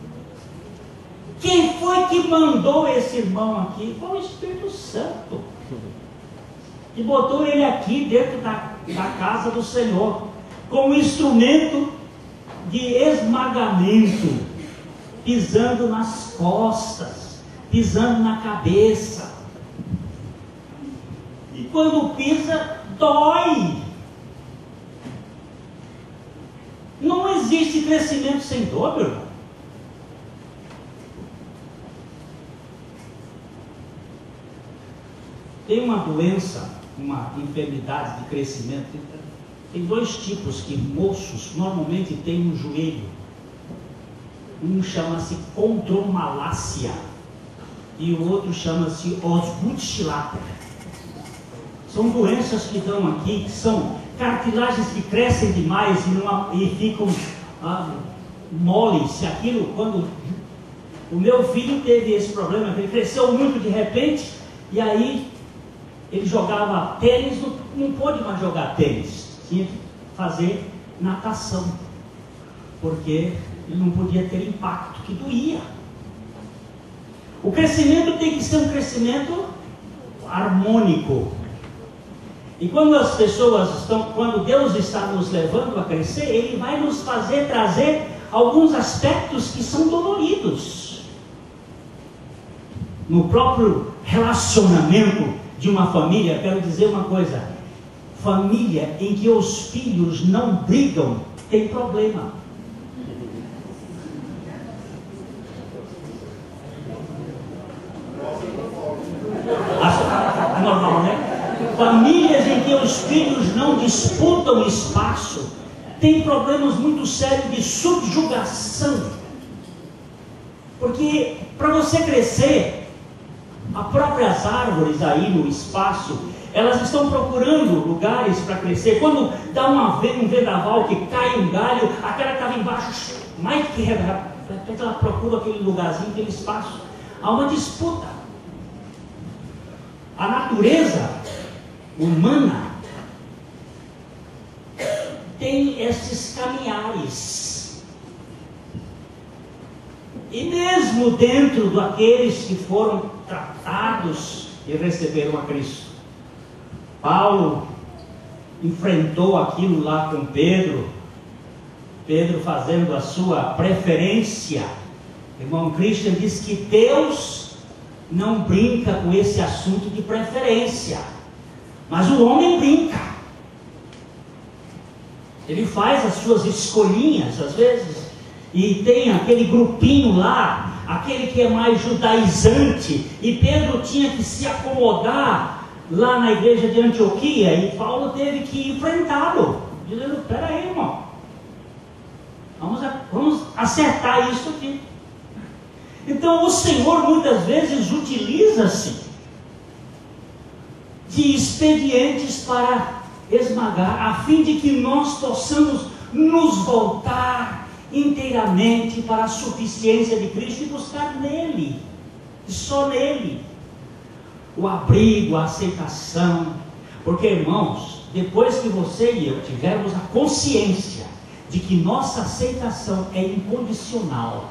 Speaker 1: Quem foi que mandou esse irmão aqui? Foi o Espírito Santo, que botou ele aqui dentro da, da casa do Senhor, como instrumento de esmagamento, pisando nas costas, pisando na cabeça. E quando pisa, dói. existe crescimento sem dor, meu irmão. Tem uma doença, uma enfermidade de crescimento. Tem dois tipos que moços normalmente têm no joelho. Um chama-se condromalácia e o outro chama-se Osgood-Schlatter. São doenças que dão aqui, que são cartilagens que crescem demais e, não, e ficam ah, moles. Aquilo, quando o meu filho teve esse problema, ele cresceu muito de repente e aí ele jogava tênis, não, não pôde mais jogar tênis, tinha que fazer natação, porque ele não podia ter impacto, que doía. O crescimento tem que ser um crescimento harmônico. E quando as pessoas estão, quando Deus está nos levando a crescer, Ele vai nos fazer trazer alguns aspectos que são doloridos. No próprio relacionamento de uma família, quero dizer uma coisa: família em que os filhos não brigam tem problema. É normal, né? Famílias em que os filhos não disputam espaço têm problemas muito sérios de subjugação. Porque para você crescer, as próprias árvores aí no espaço, elas estão procurando lugares para crescer. Quando dá uma, um vendaval que cai um galho, aquela que estava embaixo, mais que ela procura aquele lugarzinho, aquele espaço. Há uma disputa. A natureza humana tem esses caminhares. E mesmo dentro daqueles que foram tratados e receberam a Cristo, Paulo enfrentou aquilo lá com Pedro, Pedro fazendo a sua preferência. Irmão Christian diz que Deus não brinca com esse assunto de preferência, mas o homem brinca. Ele faz as suas escolhinhas às vezes, e tem aquele grupinho lá, aquele que é mais judaizante, e Pedro tinha que se acomodar lá na igreja de Antioquia, e Paulo teve que enfrentá-lo, dizendo: espera aí, irmão, vamos, vamos acertar isso aqui. Então o Senhor muitas vezes utiliza-se de expedientes para esmagar, a fim de que nós possamos nos voltar inteiramente para a suficiência de Cristo e buscar nele, só nele, o abrigo, a aceitação. Porque, irmãos, depois que você e eu tivermos a consciência de que nossa aceitação é incondicional,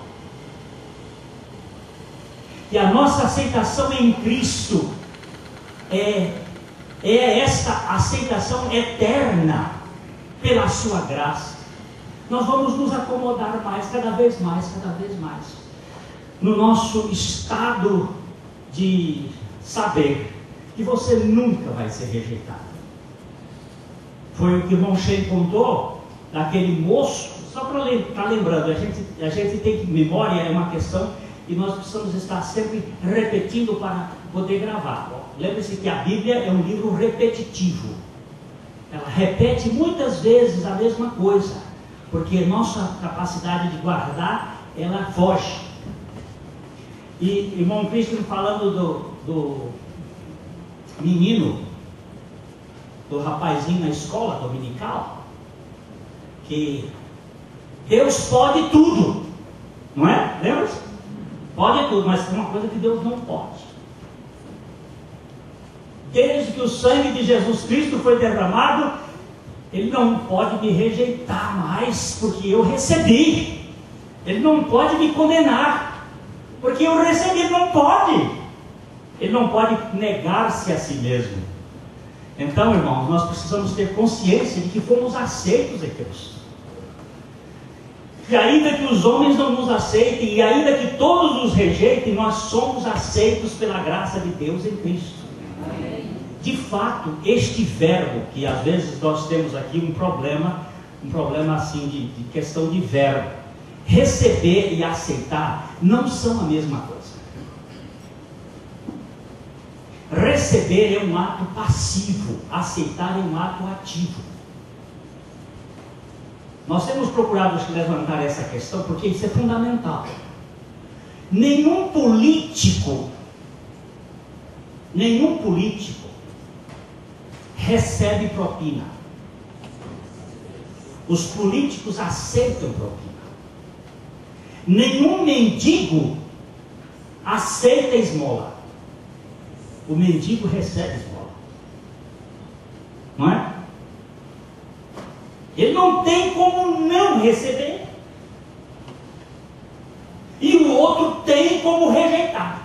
Speaker 1: que a nossa aceitação em Cristo é, é esta aceitação eterna pela sua graça, nós vamos nos acomodar mais, cada vez mais, cada vez mais, no nosso estado de saber que você nunca vai ser rejeitado. Foi o que o irmão Shane contou, daquele moço, só para estar lembrando, a gente, a gente tem que, memória é uma questão e nós precisamos estar sempre repetindo para poder gravar. Lembre-se que a Bíblia é um livro repetitivo. Ela repete muitas vezes a mesma coisa, porque nossa capacidade de guardar, ela foge. E irmão Cristo falando do, do menino, do rapazinho na escola dominical, que Deus pode tudo, não é? Lembra-se? Pode tudo, mas tem uma coisa que Deus não pode. Desde que o sangue de Jesus Cristo foi derramado, Ele não pode me rejeitar mais, porque eu recebi. Ele não pode me condenar, porque eu recebi. Ele não pode. Ele não pode negar-se a si mesmo. Então, irmãos, nós precisamos ter consciência de que fomos aceitos em Cristo. E ainda que os homens não nos aceitem, e ainda que todos nos rejeitem, nós somos aceitos pela graça de Deus em Cristo. De fato, este verbo, que às vezes nós temos aqui um problema um problema assim de, de questão de verbo. Receber e aceitar não são a mesma coisa. Receber é um ato passivo, aceitar é um ato ativo. Nós temos procurado levantar essa questão porque isso é fundamental. Nenhum político, nenhum político recebe propina. Os políticos aceitam propina. Nenhum mendigo aceita esmola. O mendigo recebe esmola. Não é? Ele não tem como não receber. E o outro tem como rejeitar.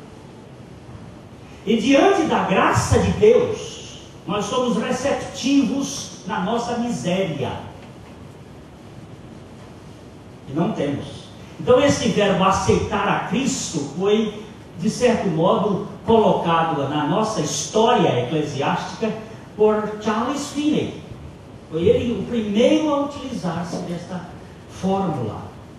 Speaker 1: E diante da graça de Deus, nós somos receptivos na nossa miséria. E não temos. Então esse verbo aceitar a Cristo foi, de certo modo, colocado na nossa história eclesiástica por Charles Finney. Foi ele o primeiro a utilizar-se desta fórmula.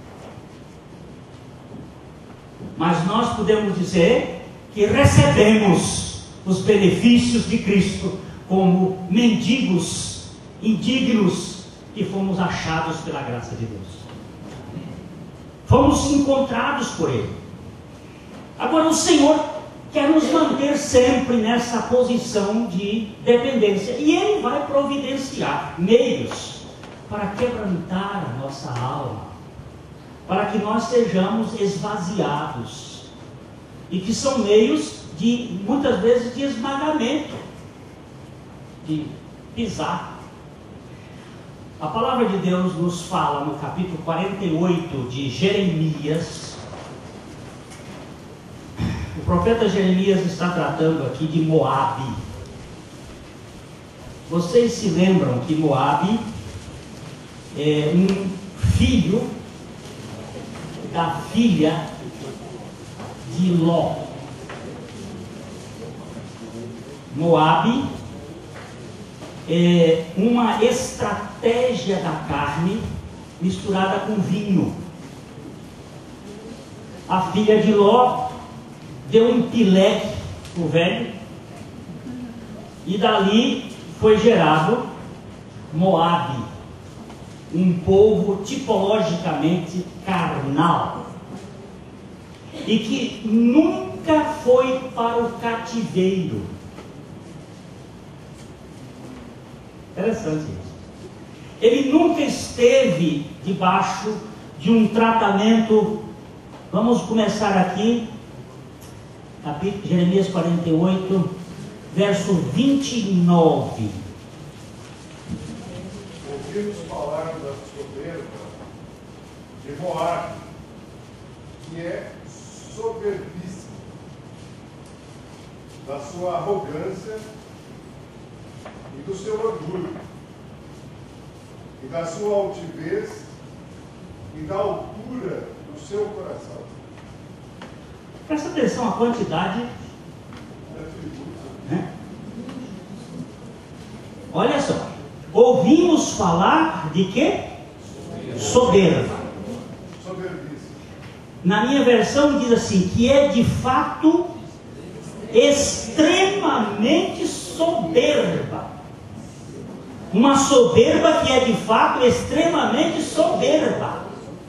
Speaker 1: Mas nós podemos dizer que recebemos os benefícios de Cristo como mendigos indignos que fomos achados pela graça de Deus. Fomos encontrados por Ele. Agora o Senhor quer nos manter sempre nessa posição de dependência. E Ele vai providenciar meios para quebrantar a nossa alma, para que nós sejamos esvaziados. E que são meios de, muitas vezes, de esmagamento, de pisar. A palavra de Deus nos fala no capítulo quarenta e oito de Jeremias. O profeta Jeremias está tratando aqui de Moabe. Vocês se lembram que Moabe é um filho da filha de Ló. Moabe é uma estratégia da carne misturada com vinho. A filha de Ló deu um pileque pro velho, e dali foi gerado Moabe, um povo tipologicamente carnal, e que nunca foi para o cativeiro. Interessante isso. Ele nunca esteve debaixo de um tratamento. Vamos começar aqui, capítulo, Jeremias quarenta e oito, verso vinte e nove.
Speaker 2: Ouvimos falar da soberba de Moabe, que é soberbíssima, da sua arrogância e do seu orgulho, e da sua altivez e da altura do seu coração.
Speaker 1: Presta atenção à quantidade, né? Olha só, ouvimos falar de quê? Soberba.
Speaker 2: Soberbíssima.
Speaker 1: Na minha versão diz assim, que é de fato extremamente soberba. Uma soberba que é de fato extremamente soberba.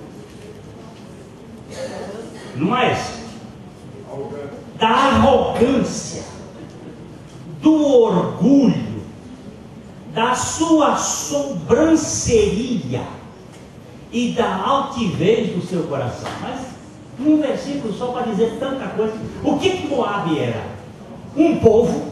Speaker 1: Não é isso? Da arrogância, do orgulho, da sua sobranceria e da altivez do seu coração. Mas num versículo só para dizer tanta coisa. O que que Moabe era? Um povo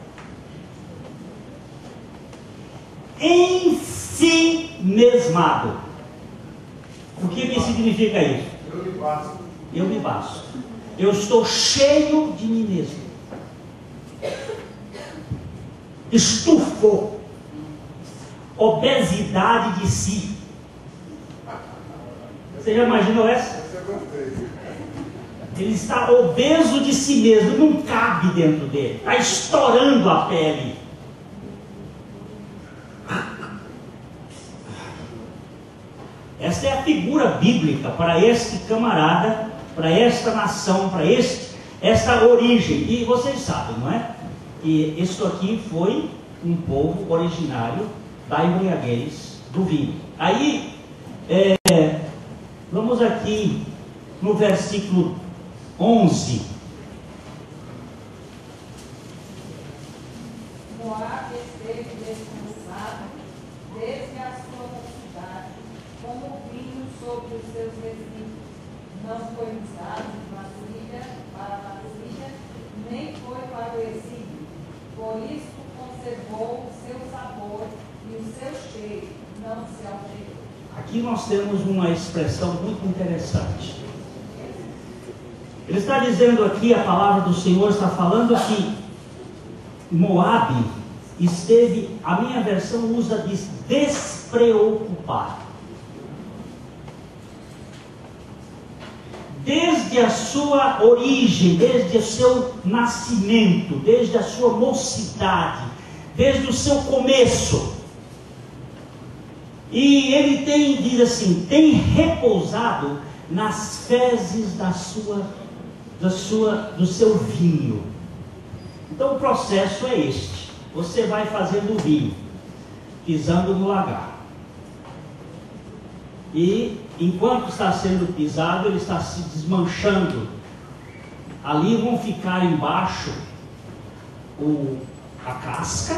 Speaker 1: em si mesmado. O que que significa isso?
Speaker 2: Eu me basto.
Speaker 1: Eu me basto. Eu estou cheio de mim mesmo. Estufou. Obesidade de si. Você já imaginou essa?
Speaker 2: Essa eu gostei.
Speaker 1: Ele está obeso de si mesmo, não cabe dentro dele, está estourando a pele. Esta é a figura bíblica para este camarada, para esta nação, para este, esta origem. E vocês sabem, não é? E isso aqui foi um povo originário da embriaguez do vinho. Aí, é, vamos aqui no versículo onze.
Speaker 3: Moabe esteve descansado desde a sua mocidade, como vinho sobre os seus resíduos. Não foi usado de vasilha para vasilha, nem foi para o exílio. Por isso conservou o seu sabor e o seu cheiro não se alterou.
Speaker 1: Aqui nós temos uma expressão muito interessante. Ele está dizendo aqui, a palavra do Senhor está falando que Moabe esteve, a minha versão usa de despreocupado. Desde a sua origem, desde o seu nascimento, desde a sua mocidade, desde o seu começo. E ele tem, diz assim, tem repousado nas fezes da sua, da sua, do seu vinho. Então o processo é este. Você vai fazendo o vinho, pisando no lagar. E enquanto está sendo pisado, ele está se desmanchando. Ali vão ficar embaixo o, a casca,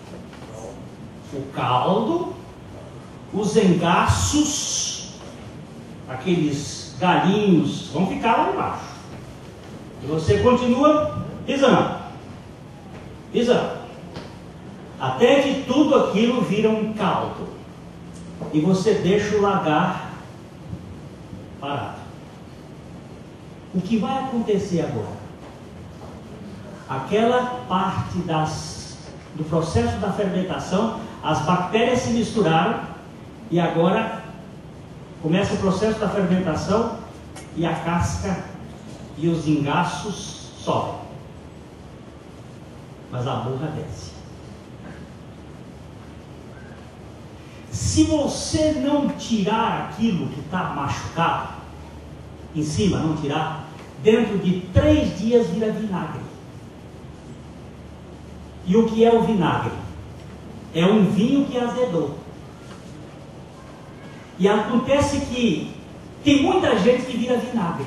Speaker 1: o caldo, os engaços, aqueles galinhos, vão ficar lá embaixo. E você continua pisando, pisando, até que tudo aquilo vira um caldo. E você deixa o lagar parado. O que vai acontecer agora? Aquela parte das, do processo da fermentação, as bactérias se misturaram e agora começa o processo da fermentação e a casca e os engaços sobem. Mas a borra desce. Se você não tirar aquilo que está machucado, em cima, não tirar, dentro de três dias vira vinagre. E o que é o vinagre? É um vinho que azedou. E acontece que tem muita gente que vira vinagre.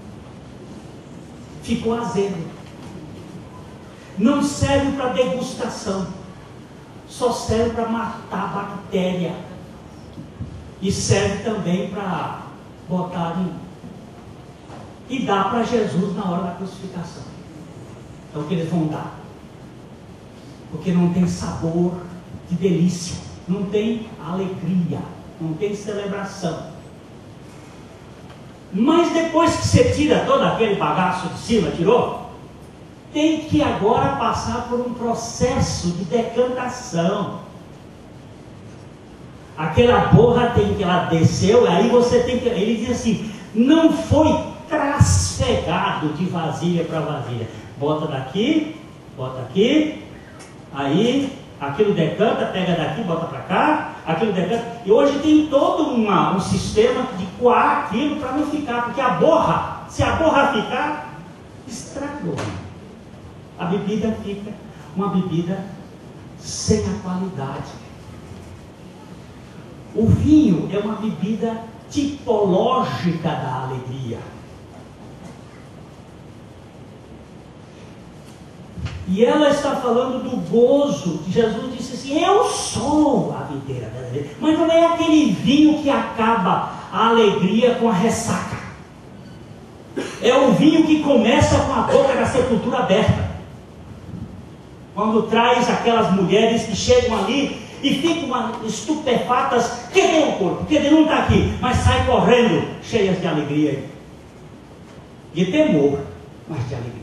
Speaker 1: Ficou azedo. Não serve para degustação. Só serve para matar a bactéria. E serve também para botar em... E dar para Jesus na hora da crucificação. É o que eles vão dar. Porque não tem sabor de delícia. Não tem alegria. Não tem celebração. Mas depois que você tira todo aquele bagaço de cima, tirou, tem que agora passar por um processo de decantação. Aquela borra tem que, ela desceu, aí você tem que, ele diz assim, não foi trasfegado de vasilha para vasilha. Bota daqui, bota aqui, aí aquilo decanta, pega daqui, bota para cá, aquilo decanta. E hoje tem todo uma, um sistema de coar aquilo para não ficar, porque a borra, se a borra ficar, estragou. A bebida fica uma bebida sem a qualidade. O vinho é uma bebida tipológica da alegria. E ela está falando do gozo. Jesus disse assim, eu sou a videira verdadeira. Mas não é aquele vinho que acaba a alegria com a ressaca. É o vinho que começa com a boca da sepultura aberta. Quando traz aquelas mulheres que chegam ali e ficam estupefatas, cadê o corpo? Porque ele não está aqui, mas sai correndo, cheias de alegria. De temor, mas de alegria.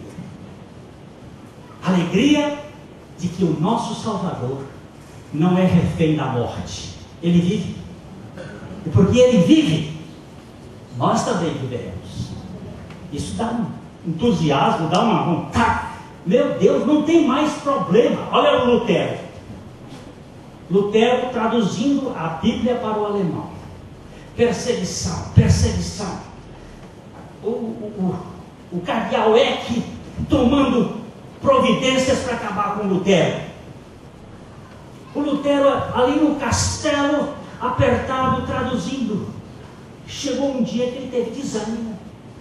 Speaker 1: Alegria de que o nosso Salvador não é refém da morte. Ele vive. E porque ele vive, nós também vivemos. Isso dá um entusiasmo, dá uma vontade. Meu Deus, não tem mais problema. Olha o Lutero. Lutero traduzindo a Bíblia para o alemão. Perseguição, perseguição. O, o, o, o cardeal Eck tomando providências para acabar com Lutero. O Lutero ali no castelo, apertado, traduzindo. Chegou um dia que ele teve desânimo.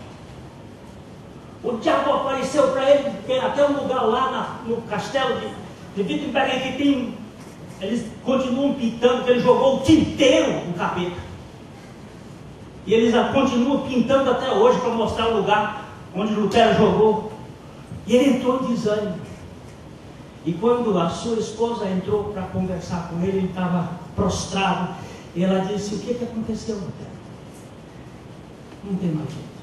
Speaker 1: O diabo apareceu para ele, tem até um lugar lá na, no castelo de, de Wittenberg que tem, eles continuam pintando, que ele jogou o tinteiro no capeta. E eles continuam pintando até hoje para mostrar o lugar onde Lutero jogou. E ele entrou em desânimo. E quando a sua esposa entrou para conversar com ele, ele estava prostrado. E ela disse: o que, que aconteceu, Lutero? Não tem mais jeito.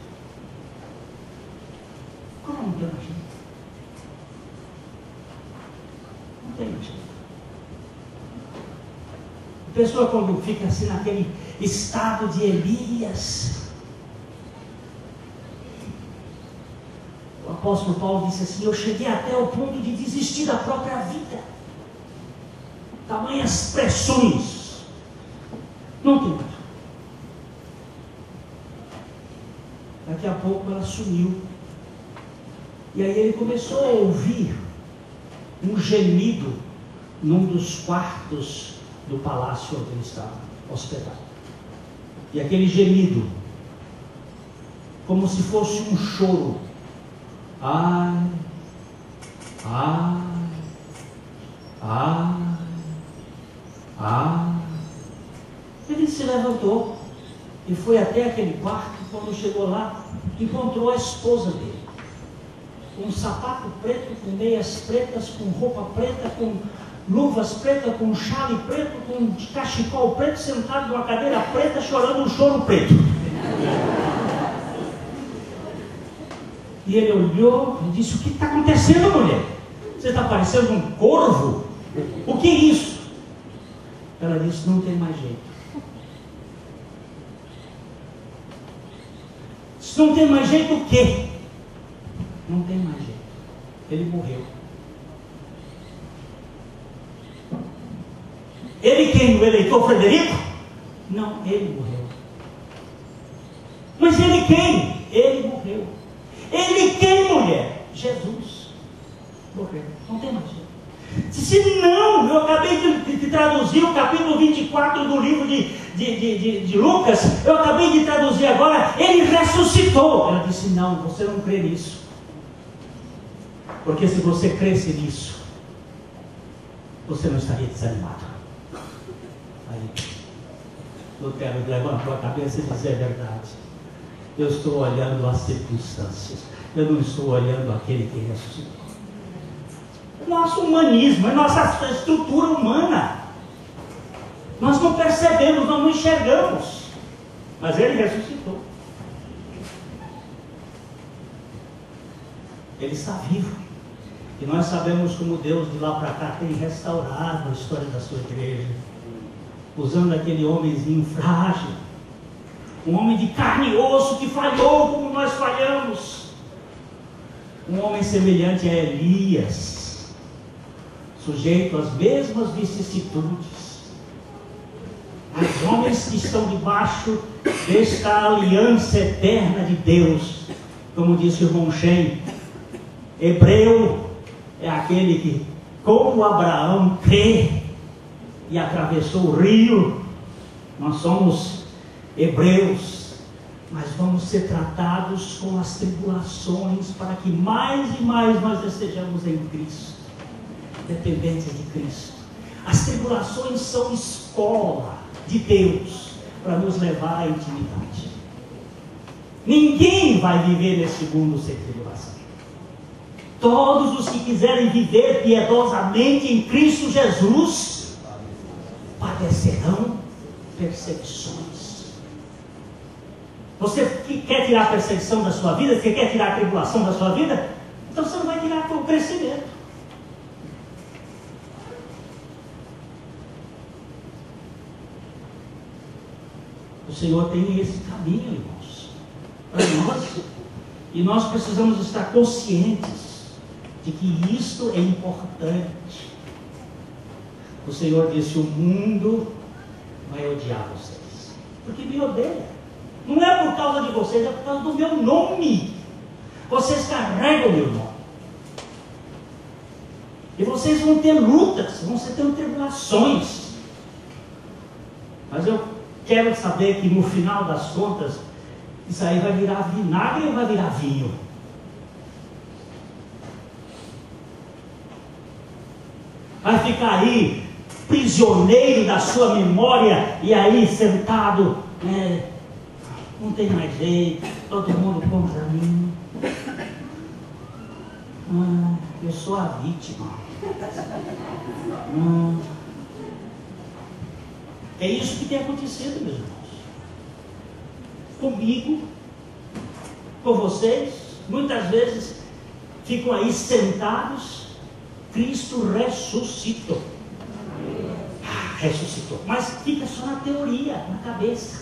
Speaker 1: Como não tem mais jeito? Não tem mais jeito. A pessoa, quando fica assim naquele estado de Elias, o apóstolo Paulo disse assim: eu cheguei até o ponto de desistir da própria vida. Tamanhas pressões. Não tem mais. Daqui a pouco ela sumiu. E aí ele começou a ouvir um gemido num dos quartos do palácio onde ele estava hospedado. E aquele gemido, como se fosse um choro. Ai, ai, ai, ai. Ele se levantou e foi até aquele quarto. Quando chegou lá, encontrou a esposa dele, com um sapato preto, com meias pretas, com roupa preta, com luvas pretas, com chale preto, com cachecol preto, sentado numa cadeira preta, chorando um choro preto. E ele olhou e disse: o que está acontecendo, mulher? Você está parecendo um corvo? O que é isso? Ela disse: não tem mais jeito. Se não tem mais jeito, o quê? Não tem mais jeito. Ele morreu. Ele quem? O eleitor Frederico? Não, ele morreu. Mas ele quem? Ele morreu. Ele quem, mulher? Jesus. Morreu. Não tem mais jeito. Se não, eu acabei de, de traduzir o capítulo vinte e quatro do livro de, de, de, de, de Lucas, eu acabei de traduzir agora, ele ressuscitou. Ela disse: não, você não crê nisso. Porque se você cresce nisso, você não estaria desanimado. Aí, Lutero levantou a cabeça e disse: é verdade. Eu estou olhando as circunstâncias, eu não estou olhando aquele que ressuscitou. Nosso humanismo, é nossa estrutura humana. Nós não percebemos, nós não enxergamos. Mas ele ressuscitou. Ele está vivo. E nós sabemos como Deus de lá para cá tem restaurado a história da sua igreja, usando aquele homenzinho frágil, um homem de carne e osso que falhou como nós falhamos, um homem semelhante a Elias, sujeito às mesmas vicissitudes. Os homens que estão debaixo desta aliança eterna de Deus, como disse o irmão Shen, hebreu é aquele que, como Abraão, crê e atravessou o rio. Nós somos hebreus, mas vamos ser tratados com as tribulações para que mais e mais nós estejamos em Cristo, dependência de Cristo. As tribulações são escola de Deus para nos levar à intimidade. Ninguém vai viver nesse mundo sem tribulação. Todos os que quiserem viver piedosamente em Cristo Jesus padecerão perseguições. Você que quer tirar a perseguição da sua vida, você quer tirar a tribulação da sua vida, então você não vai tirar o crescimento. O Senhor tem esse caminho, irmãos, para nós. E nós precisamos estar conscientes de que isto é importante. O Senhor disse: o mundo vai odiar vocês. porque me odeia. Não é por causa de vocês, é por causa do meu nome. Vocês carregam o meu nome. E vocês vão ter lutas, vão ter tribulações. Mas eu quero saber que no final das contas, isso aí vai virar vinagre ou vai virar vinho? Vai ficar aí, prisioneiro da sua memória, e aí sentado, né? Não tem mais jeito, todo mundo contra mim. Ah, eu sou a vítima. Ah, é isso que tem acontecido, meus irmãos. Comigo, com vocês, muitas vezes ficam aí sentados. Cristo ressuscitou. Ah, ressuscitou. Mas fica só na teoria, na cabeça.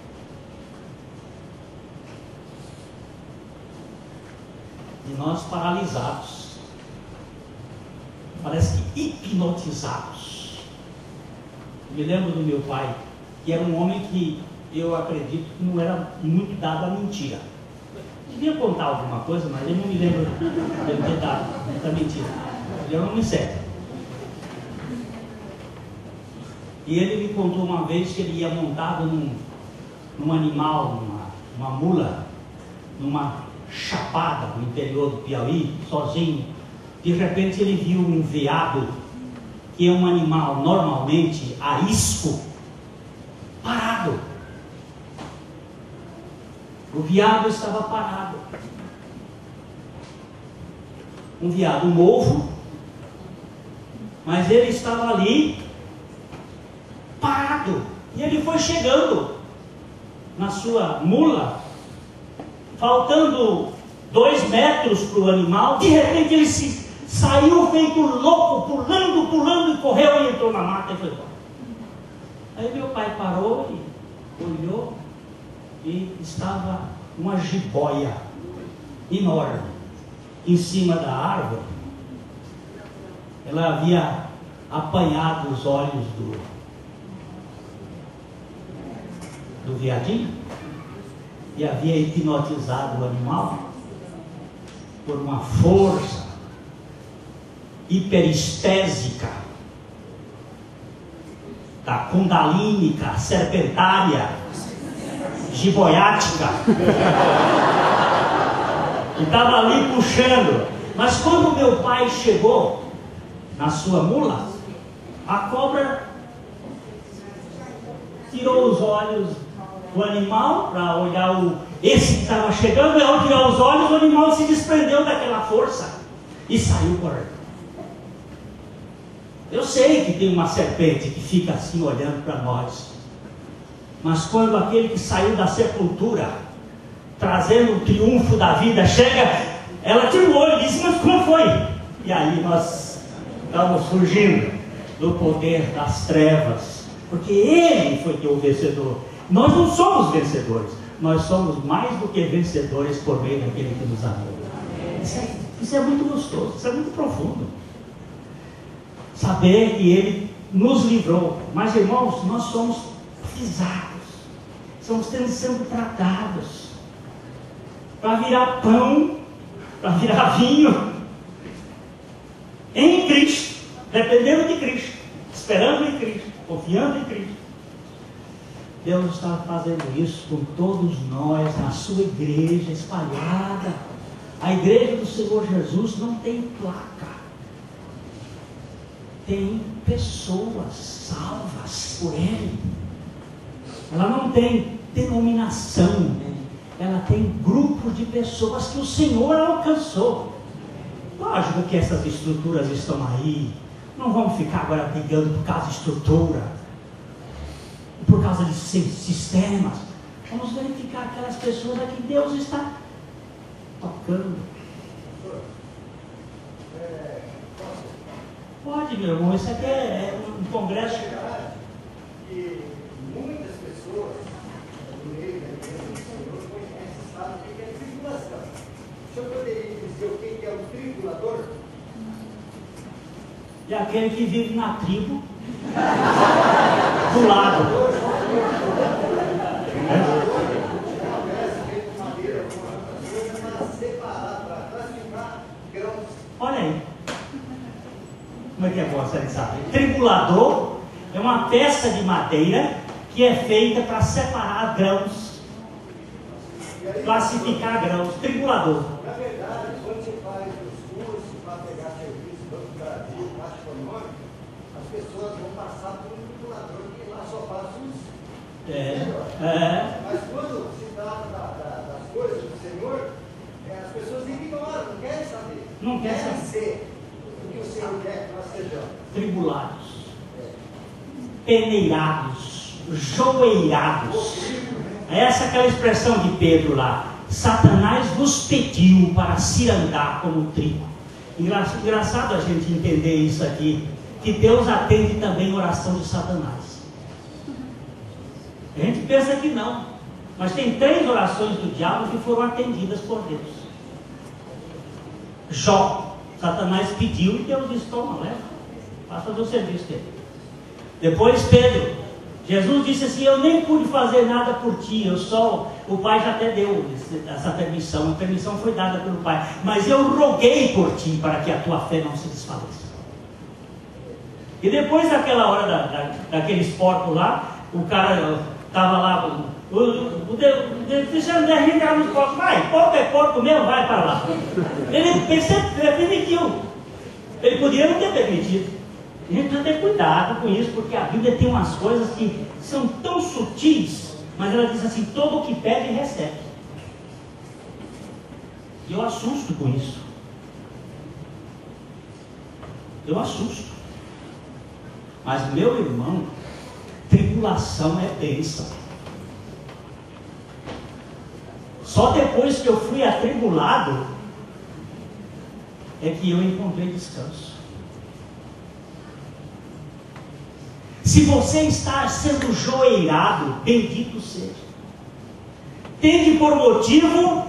Speaker 1: E nós paralisados. Parece que hipnotizados. Me lembro do meu pai, que era um homem que eu acredito que não era muito dado a mentira. Devia contar alguma coisa, mas eu não me lembro dele ter dado muita mentira. Ele era um homem sério. E ele me contou uma vez que ele ia montado num, num animal, numa, numa mula, numa chapada no interior do Piauí, sozinho. De repente ele viu um veado, que é um animal normalmente arisco, parado. O veado estava parado. Um veado novo, mas ele estava ali, parado. E ele foi chegando na sua mula, faltando dois metros para o animal. De repente ele se saiu feito louco, pulando, pulando, e correu e entrou na mata e foi embora. Aí meu pai parou e olhou, e estava uma jiboia enorme em cima da árvore. Ela havia apanhado os olhos do, do veadinho e havia hipnotizado o animal por uma força hiperestésica da kundalínica, serpentária, jiboiática, que estava ali puxando. Mas quando meu pai chegou na sua mula, a cobra tirou os olhos do animal para olhar o esse que estava chegando, e ao tirar os olhos, o animal se desprendeu daquela força e saiu correndo. Eu sei que tem uma serpente que fica assim olhando para nós, mas quando aquele que saiu da sepultura, trazendo o triunfo da vida, chega, ela tira o olho e diz: mas como foi? E aí nós estamos fugindo do poder das trevas, porque ele foi que é o vencedor. Nós não somos vencedores, nós somos mais do que vencedores por meio daquele que nos amou. Isso é, isso é muito gostoso, isso é muito profundo. Saber que ele nos livrou. Mas, irmãos, nós somos pisados, estamos sendo tratados para virar pão, para virar vinho em Cristo, dependendo de Cristo, esperando em Cristo, confiando em Cristo. Deus está fazendo isso com todos nós, na sua igreja espalhada. A igreja do Senhor Jesus não tem placa, tem pessoas salvas por Ele. Ela não tem denominação, ela tem grupos de pessoas que o Senhor alcançou. Lógico que essas estruturas estão aí, não vamos ficar agora brigando por causa de estrutura, por causa de sistemas. Vamos verificar aquelas pessoas a que Deus está tocando. Pode, meu irmão, isso aqui é um congresso.
Speaker 2: E muitas pessoas no meio da igreja do Senhor conhecem, sabem o que é tribulação. O senhor poderia dizer o que é o tribulador?
Speaker 1: E aquele que vive na tribo do lado.
Speaker 7: Olha aí. Como é que é bom essa lição? Tribulador é uma peça de madeira que é feita para separar grãos, classificar grãos. Tribulador.
Speaker 2: Na verdade, quando você faz os cursos para pegar serviço do Banco do Brasil, Caixa Econômica, as pessoas vão passar por um tribulador que lá só passa os.
Speaker 7: É, é.
Speaker 2: Mas quando se trata da, da, das coisas do Senhor, é, as pessoas ignoram, não querem saber.
Speaker 7: Não querem
Speaker 2: querem
Speaker 7: saber.
Speaker 2: ser o que o Senhor quer que nós sejamos.
Speaker 7: Tribulados, peneirados, joeirados. Essa é aquela expressão de Pedro lá. Satanás vos pediu para se andar como trigo. Engra- Engraçado a gente entender isso aqui, que Deus atende também a oração de Satanás. A gente pensa que não, mas tem três orações do diabo que foram atendidas por Deus. Jó, Satanás pediu e Deus disse: toma, leva, vai fazer o serviço dele. Depois Pedro, Jesus disse assim: eu nem pude fazer nada por ti, eu só, o Pai já até deu essa permissão, a permissão foi dada pelo Pai, mas eu roguei por ti para que a tua fé não se desfaleça. E depois daquela hora da, da, daqueles porcos lá, o cara estava lá, o, o, o, deixando dez mil caras nos porcos, vai, porco é porco mesmo, vai para lá. Ele permitiu, ele podia não ter permitido. A gente precisa ter cuidado com isso, porque a Bíblia tem umas coisas que são tão sutis, mas ela diz assim: todo o que pede recebe. E eu assusto com isso. Eu assusto. Mas, meu irmão, tribulação é bênção. Só depois que eu fui atribulado é que eu encontrei descanso. Se você está sendo joeirado, bendito seja. Tende por motivo,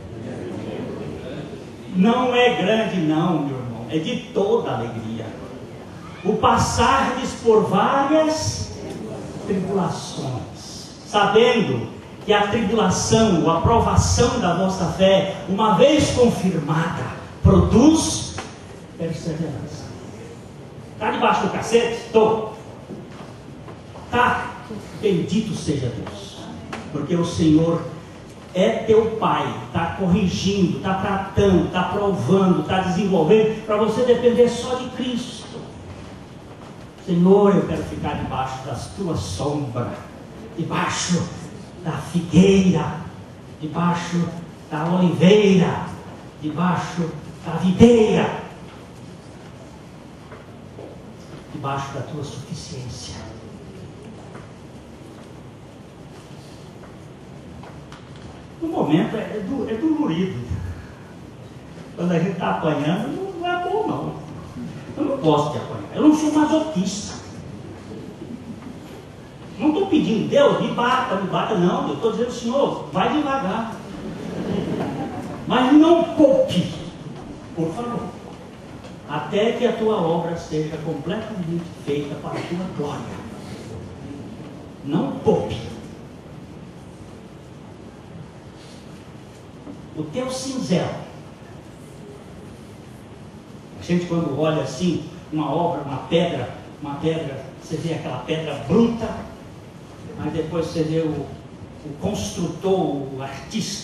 Speaker 7: não é grande não, meu irmão, é de toda alegria. O passardes por várias tribulações, sabendo que a tribulação, a provação da vossa fé, uma vez confirmada, produz perseverança. Está debaixo do cacete? Estou. Tá, bendito seja Deus, porque o Senhor é teu Pai, está corrigindo, está tratando, está provando, está desenvolvendo, para você depender só de Cristo. Senhor, eu quero ficar debaixo das tuas sombras, debaixo da figueira, debaixo da oliveira, debaixo da videira, debaixo da tua suficiência. No momento é, do, é dolorido. Quando a gente está apanhando, não é bom não. Eu não gosto de apanhar. Eu não sou masoquista. Não estou pedindo: Deus, me bata, me bata. Não, eu estou dizendo: Senhor, vai devagar. Mas não poupe, por favor, até que a tua obra seja completamente feita para a tua glória. Não poupe. O teu cinzel. A gente, quando olha assim, uma obra, uma pedra, uma pedra, você vê aquela pedra bruta, mas depois você vê o, o construtor, o artista.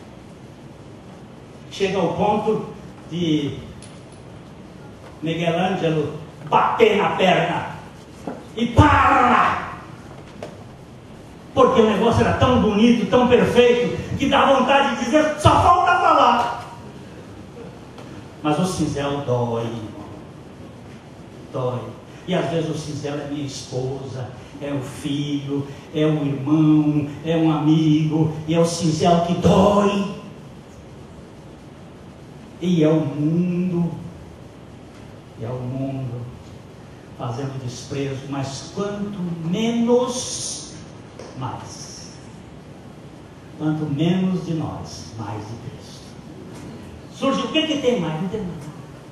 Speaker 7: Chega ao ponto de Miguel Ângelo bater na perna e para! Porque o negócio era tão bonito, tão perfeito, que dá vontade de dizer: só falta falar. Mas o cinzel dói, dói. E às vezes o cinzel é minha esposa, é o filho, é o irmão, é um amigo, e é o cinzel que dói. E é o mundo, e é o mundo fazendo desprezo, mas quanto menos, mais. Quanto menos de nós, mais de Cristo. Surge o que que tem mais? Não tem nada.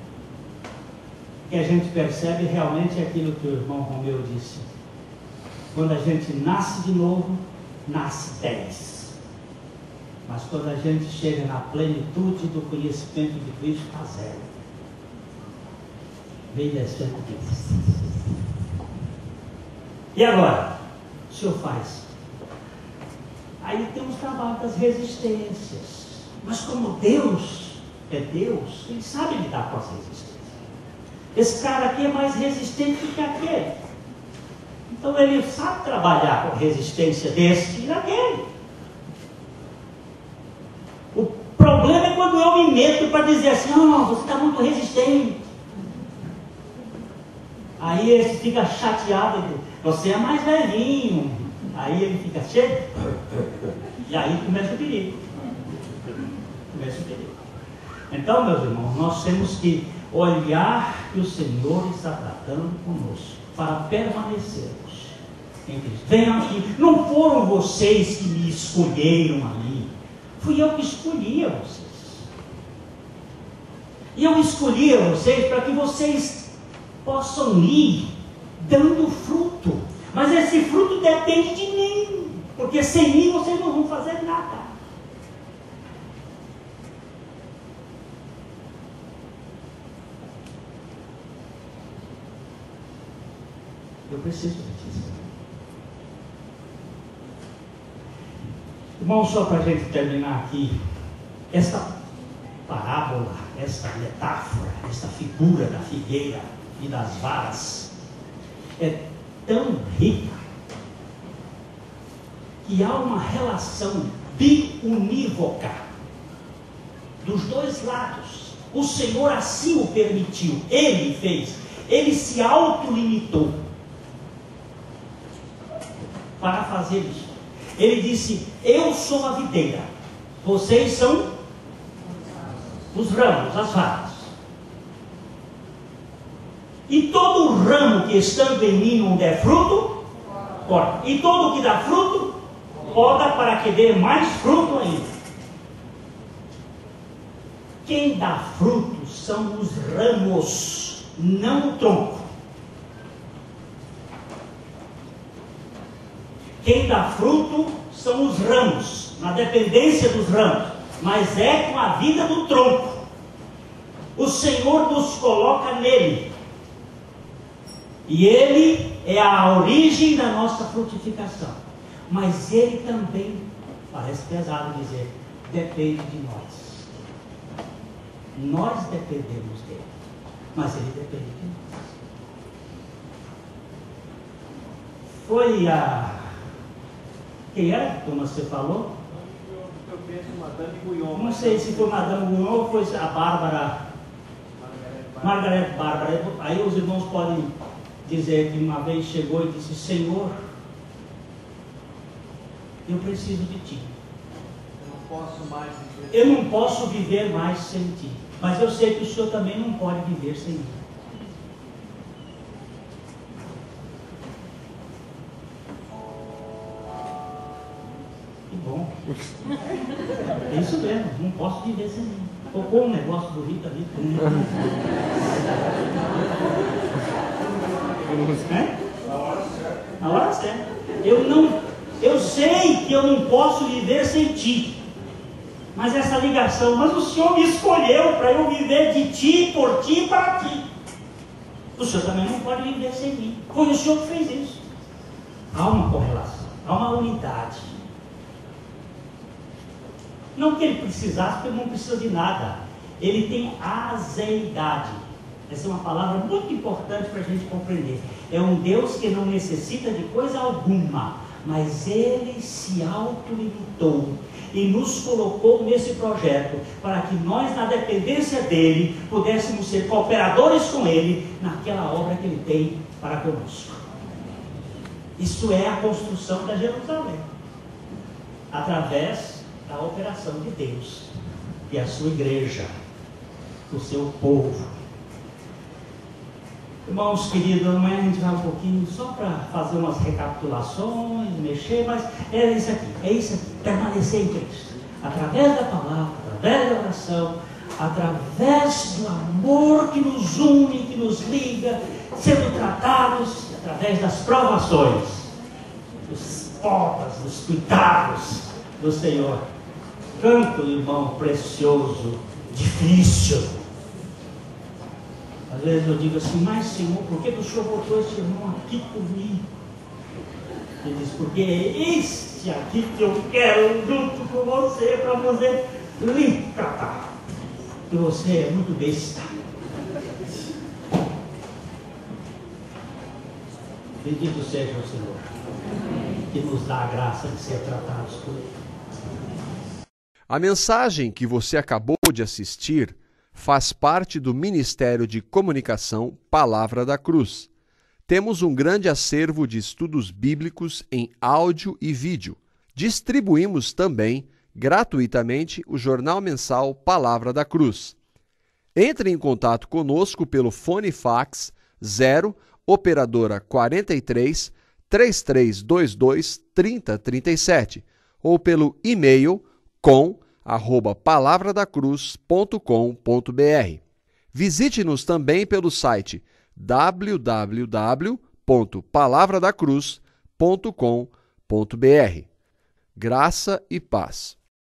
Speaker 7: O que a gente percebe realmente é aquilo que o irmão Romeu disse. Quando a gente nasce de novo, nasce dez. Mas quando a gente chega na plenitude do conhecimento de Cristo, está zero. Vem descendo aqui. E agora? O senhor faz. Aí tem os trabalhos das resistências. Mas como Deus é Deus, Ele sabe lidar com as resistências. Esse cara aqui é mais resistente do que aquele. Então ele sabe trabalhar com a resistência desse e daquele. O problema é quando eu me meto para dizer assim, oh, você está muito resistente. Aí ele fica chateado, você é mais velhinho. Aí ele fica cheio. E aí começa o perigo. Começa o perigo. Então, meus irmãos, nós temos que olhar que o Senhor está tratando conosco para permanecermos em Cristo. Venham aqui. Não foram vocês que me escolheram a mim. Fui eu que escolhi a vocês. E eu escolhi a vocês para que vocês possam ir dando fruto. Mas esse fruto depende de mim. Porque sem mim vocês não vão fazer nada. Eu preciso disso. Irmão, só para a gente terminar aqui, esta parábola, esta metáfora, esta figura da figueira e das varas é tão rica que há uma relação biunívoca dos dois lados. O Senhor assim o permitiu, Ele fez, Ele se autolimitou para fazer isso. Ele disse, eu sou a videira, vocês são os ramos, as varas. E todo ramo que estando em mim não der fruto, corta. E todo que dá fruto, poda para que dê mais fruto ainda. Quem dá fruto são os ramos, não o tronco. Quem dá fruto são os ramos, na dependência dos ramos, mas é com a vida do tronco. O Senhor nos coloca nele. E Ele é a origem da nossa frutificação. Mas Ele também, parece pesado dizer, depende de nós. Nós dependemos dele, mas Ele depende de nós. Foi a... Quem era, como você falou?
Speaker 8: Eu penso Madame Guyon.
Speaker 7: Não sei se foi Madame Guyon ou foi a Bárbara, Margarete Bárbara. Aí os irmãos podem dizer que uma vez chegou e disse, Senhor, eu preciso de Ti.
Speaker 8: Eu não posso mais viver.
Speaker 7: Eu não posso viver mais sem Ti. Mas eu sei que o Senhor também não pode viver sem mim. Que bom. É isso mesmo, não posso viver sem mim. Tocou um negócio bonito ali. É? Na hora certa. Eu não, eu sei que eu não posso viver sem Ti. Mas essa ligação, mas o Senhor me escolheu para eu viver de Ti, por Ti e para Ti. O Senhor também não pode viver sem mim. Foi o Senhor que fez isso. Há uma correlação, há uma unidade. Não que ele precisasse, porque ele não precisa de nada. Ele tem azeidade. Essa é uma palavra muito importante para a gente compreender. É um Deus que não necessita de coisa alguma, mas Ele se autolimitou e nos colocou nesse projeto para que nós, na dependência dEle, pudéssemos ser cooperadores com Ele naquela obra que Ele tem para conosco. Isso é a construção da Jerusalém, através da operação de Deus e a sua igreja, o seu povo. Irmãos queridos, amanhã a gente vai um pouquinho só para fazer umas recapitulações, mexer, mas é isso aqui, é isso aqui, permanecer em Cristo, através da palavra, através da oração, através do amor que nos une, que nos liga, sendo tratados através das provações. podas, os cuidados do Senhor. Tanto, irmão, precioso, difícil. Às vezes eu digo assim, mas Senhor, por que o Senhor botou esse irmão aqui comigo? Ele diz, porque é este aqui que eu quero junto com você, para você lhe tratar. Que você é muito besta. Bendito seja o Senhor, que nos dá a graça de ser tratados por Ele.
Speaker 9: A mensagem que você acabou de assistir faz parte do Ministério de Comunicação Palavra da Cruz. Temos um grande acervo de estudos bíblicos em áudio e vídeo. Distribuímos também, gratuitamente, o jornal mensal Palavra da Cruz. Entre em contato conosco pelo fone fax zero operadora quarenta e três, trinta e três vinte e dois, trinta, trinta e sete ou pelo e-mail com arroba palavradacruz ponto com ponto br. Visite-nos também pelo site w w w ponto palavradacruz ponto com ponto br. Graça e paz.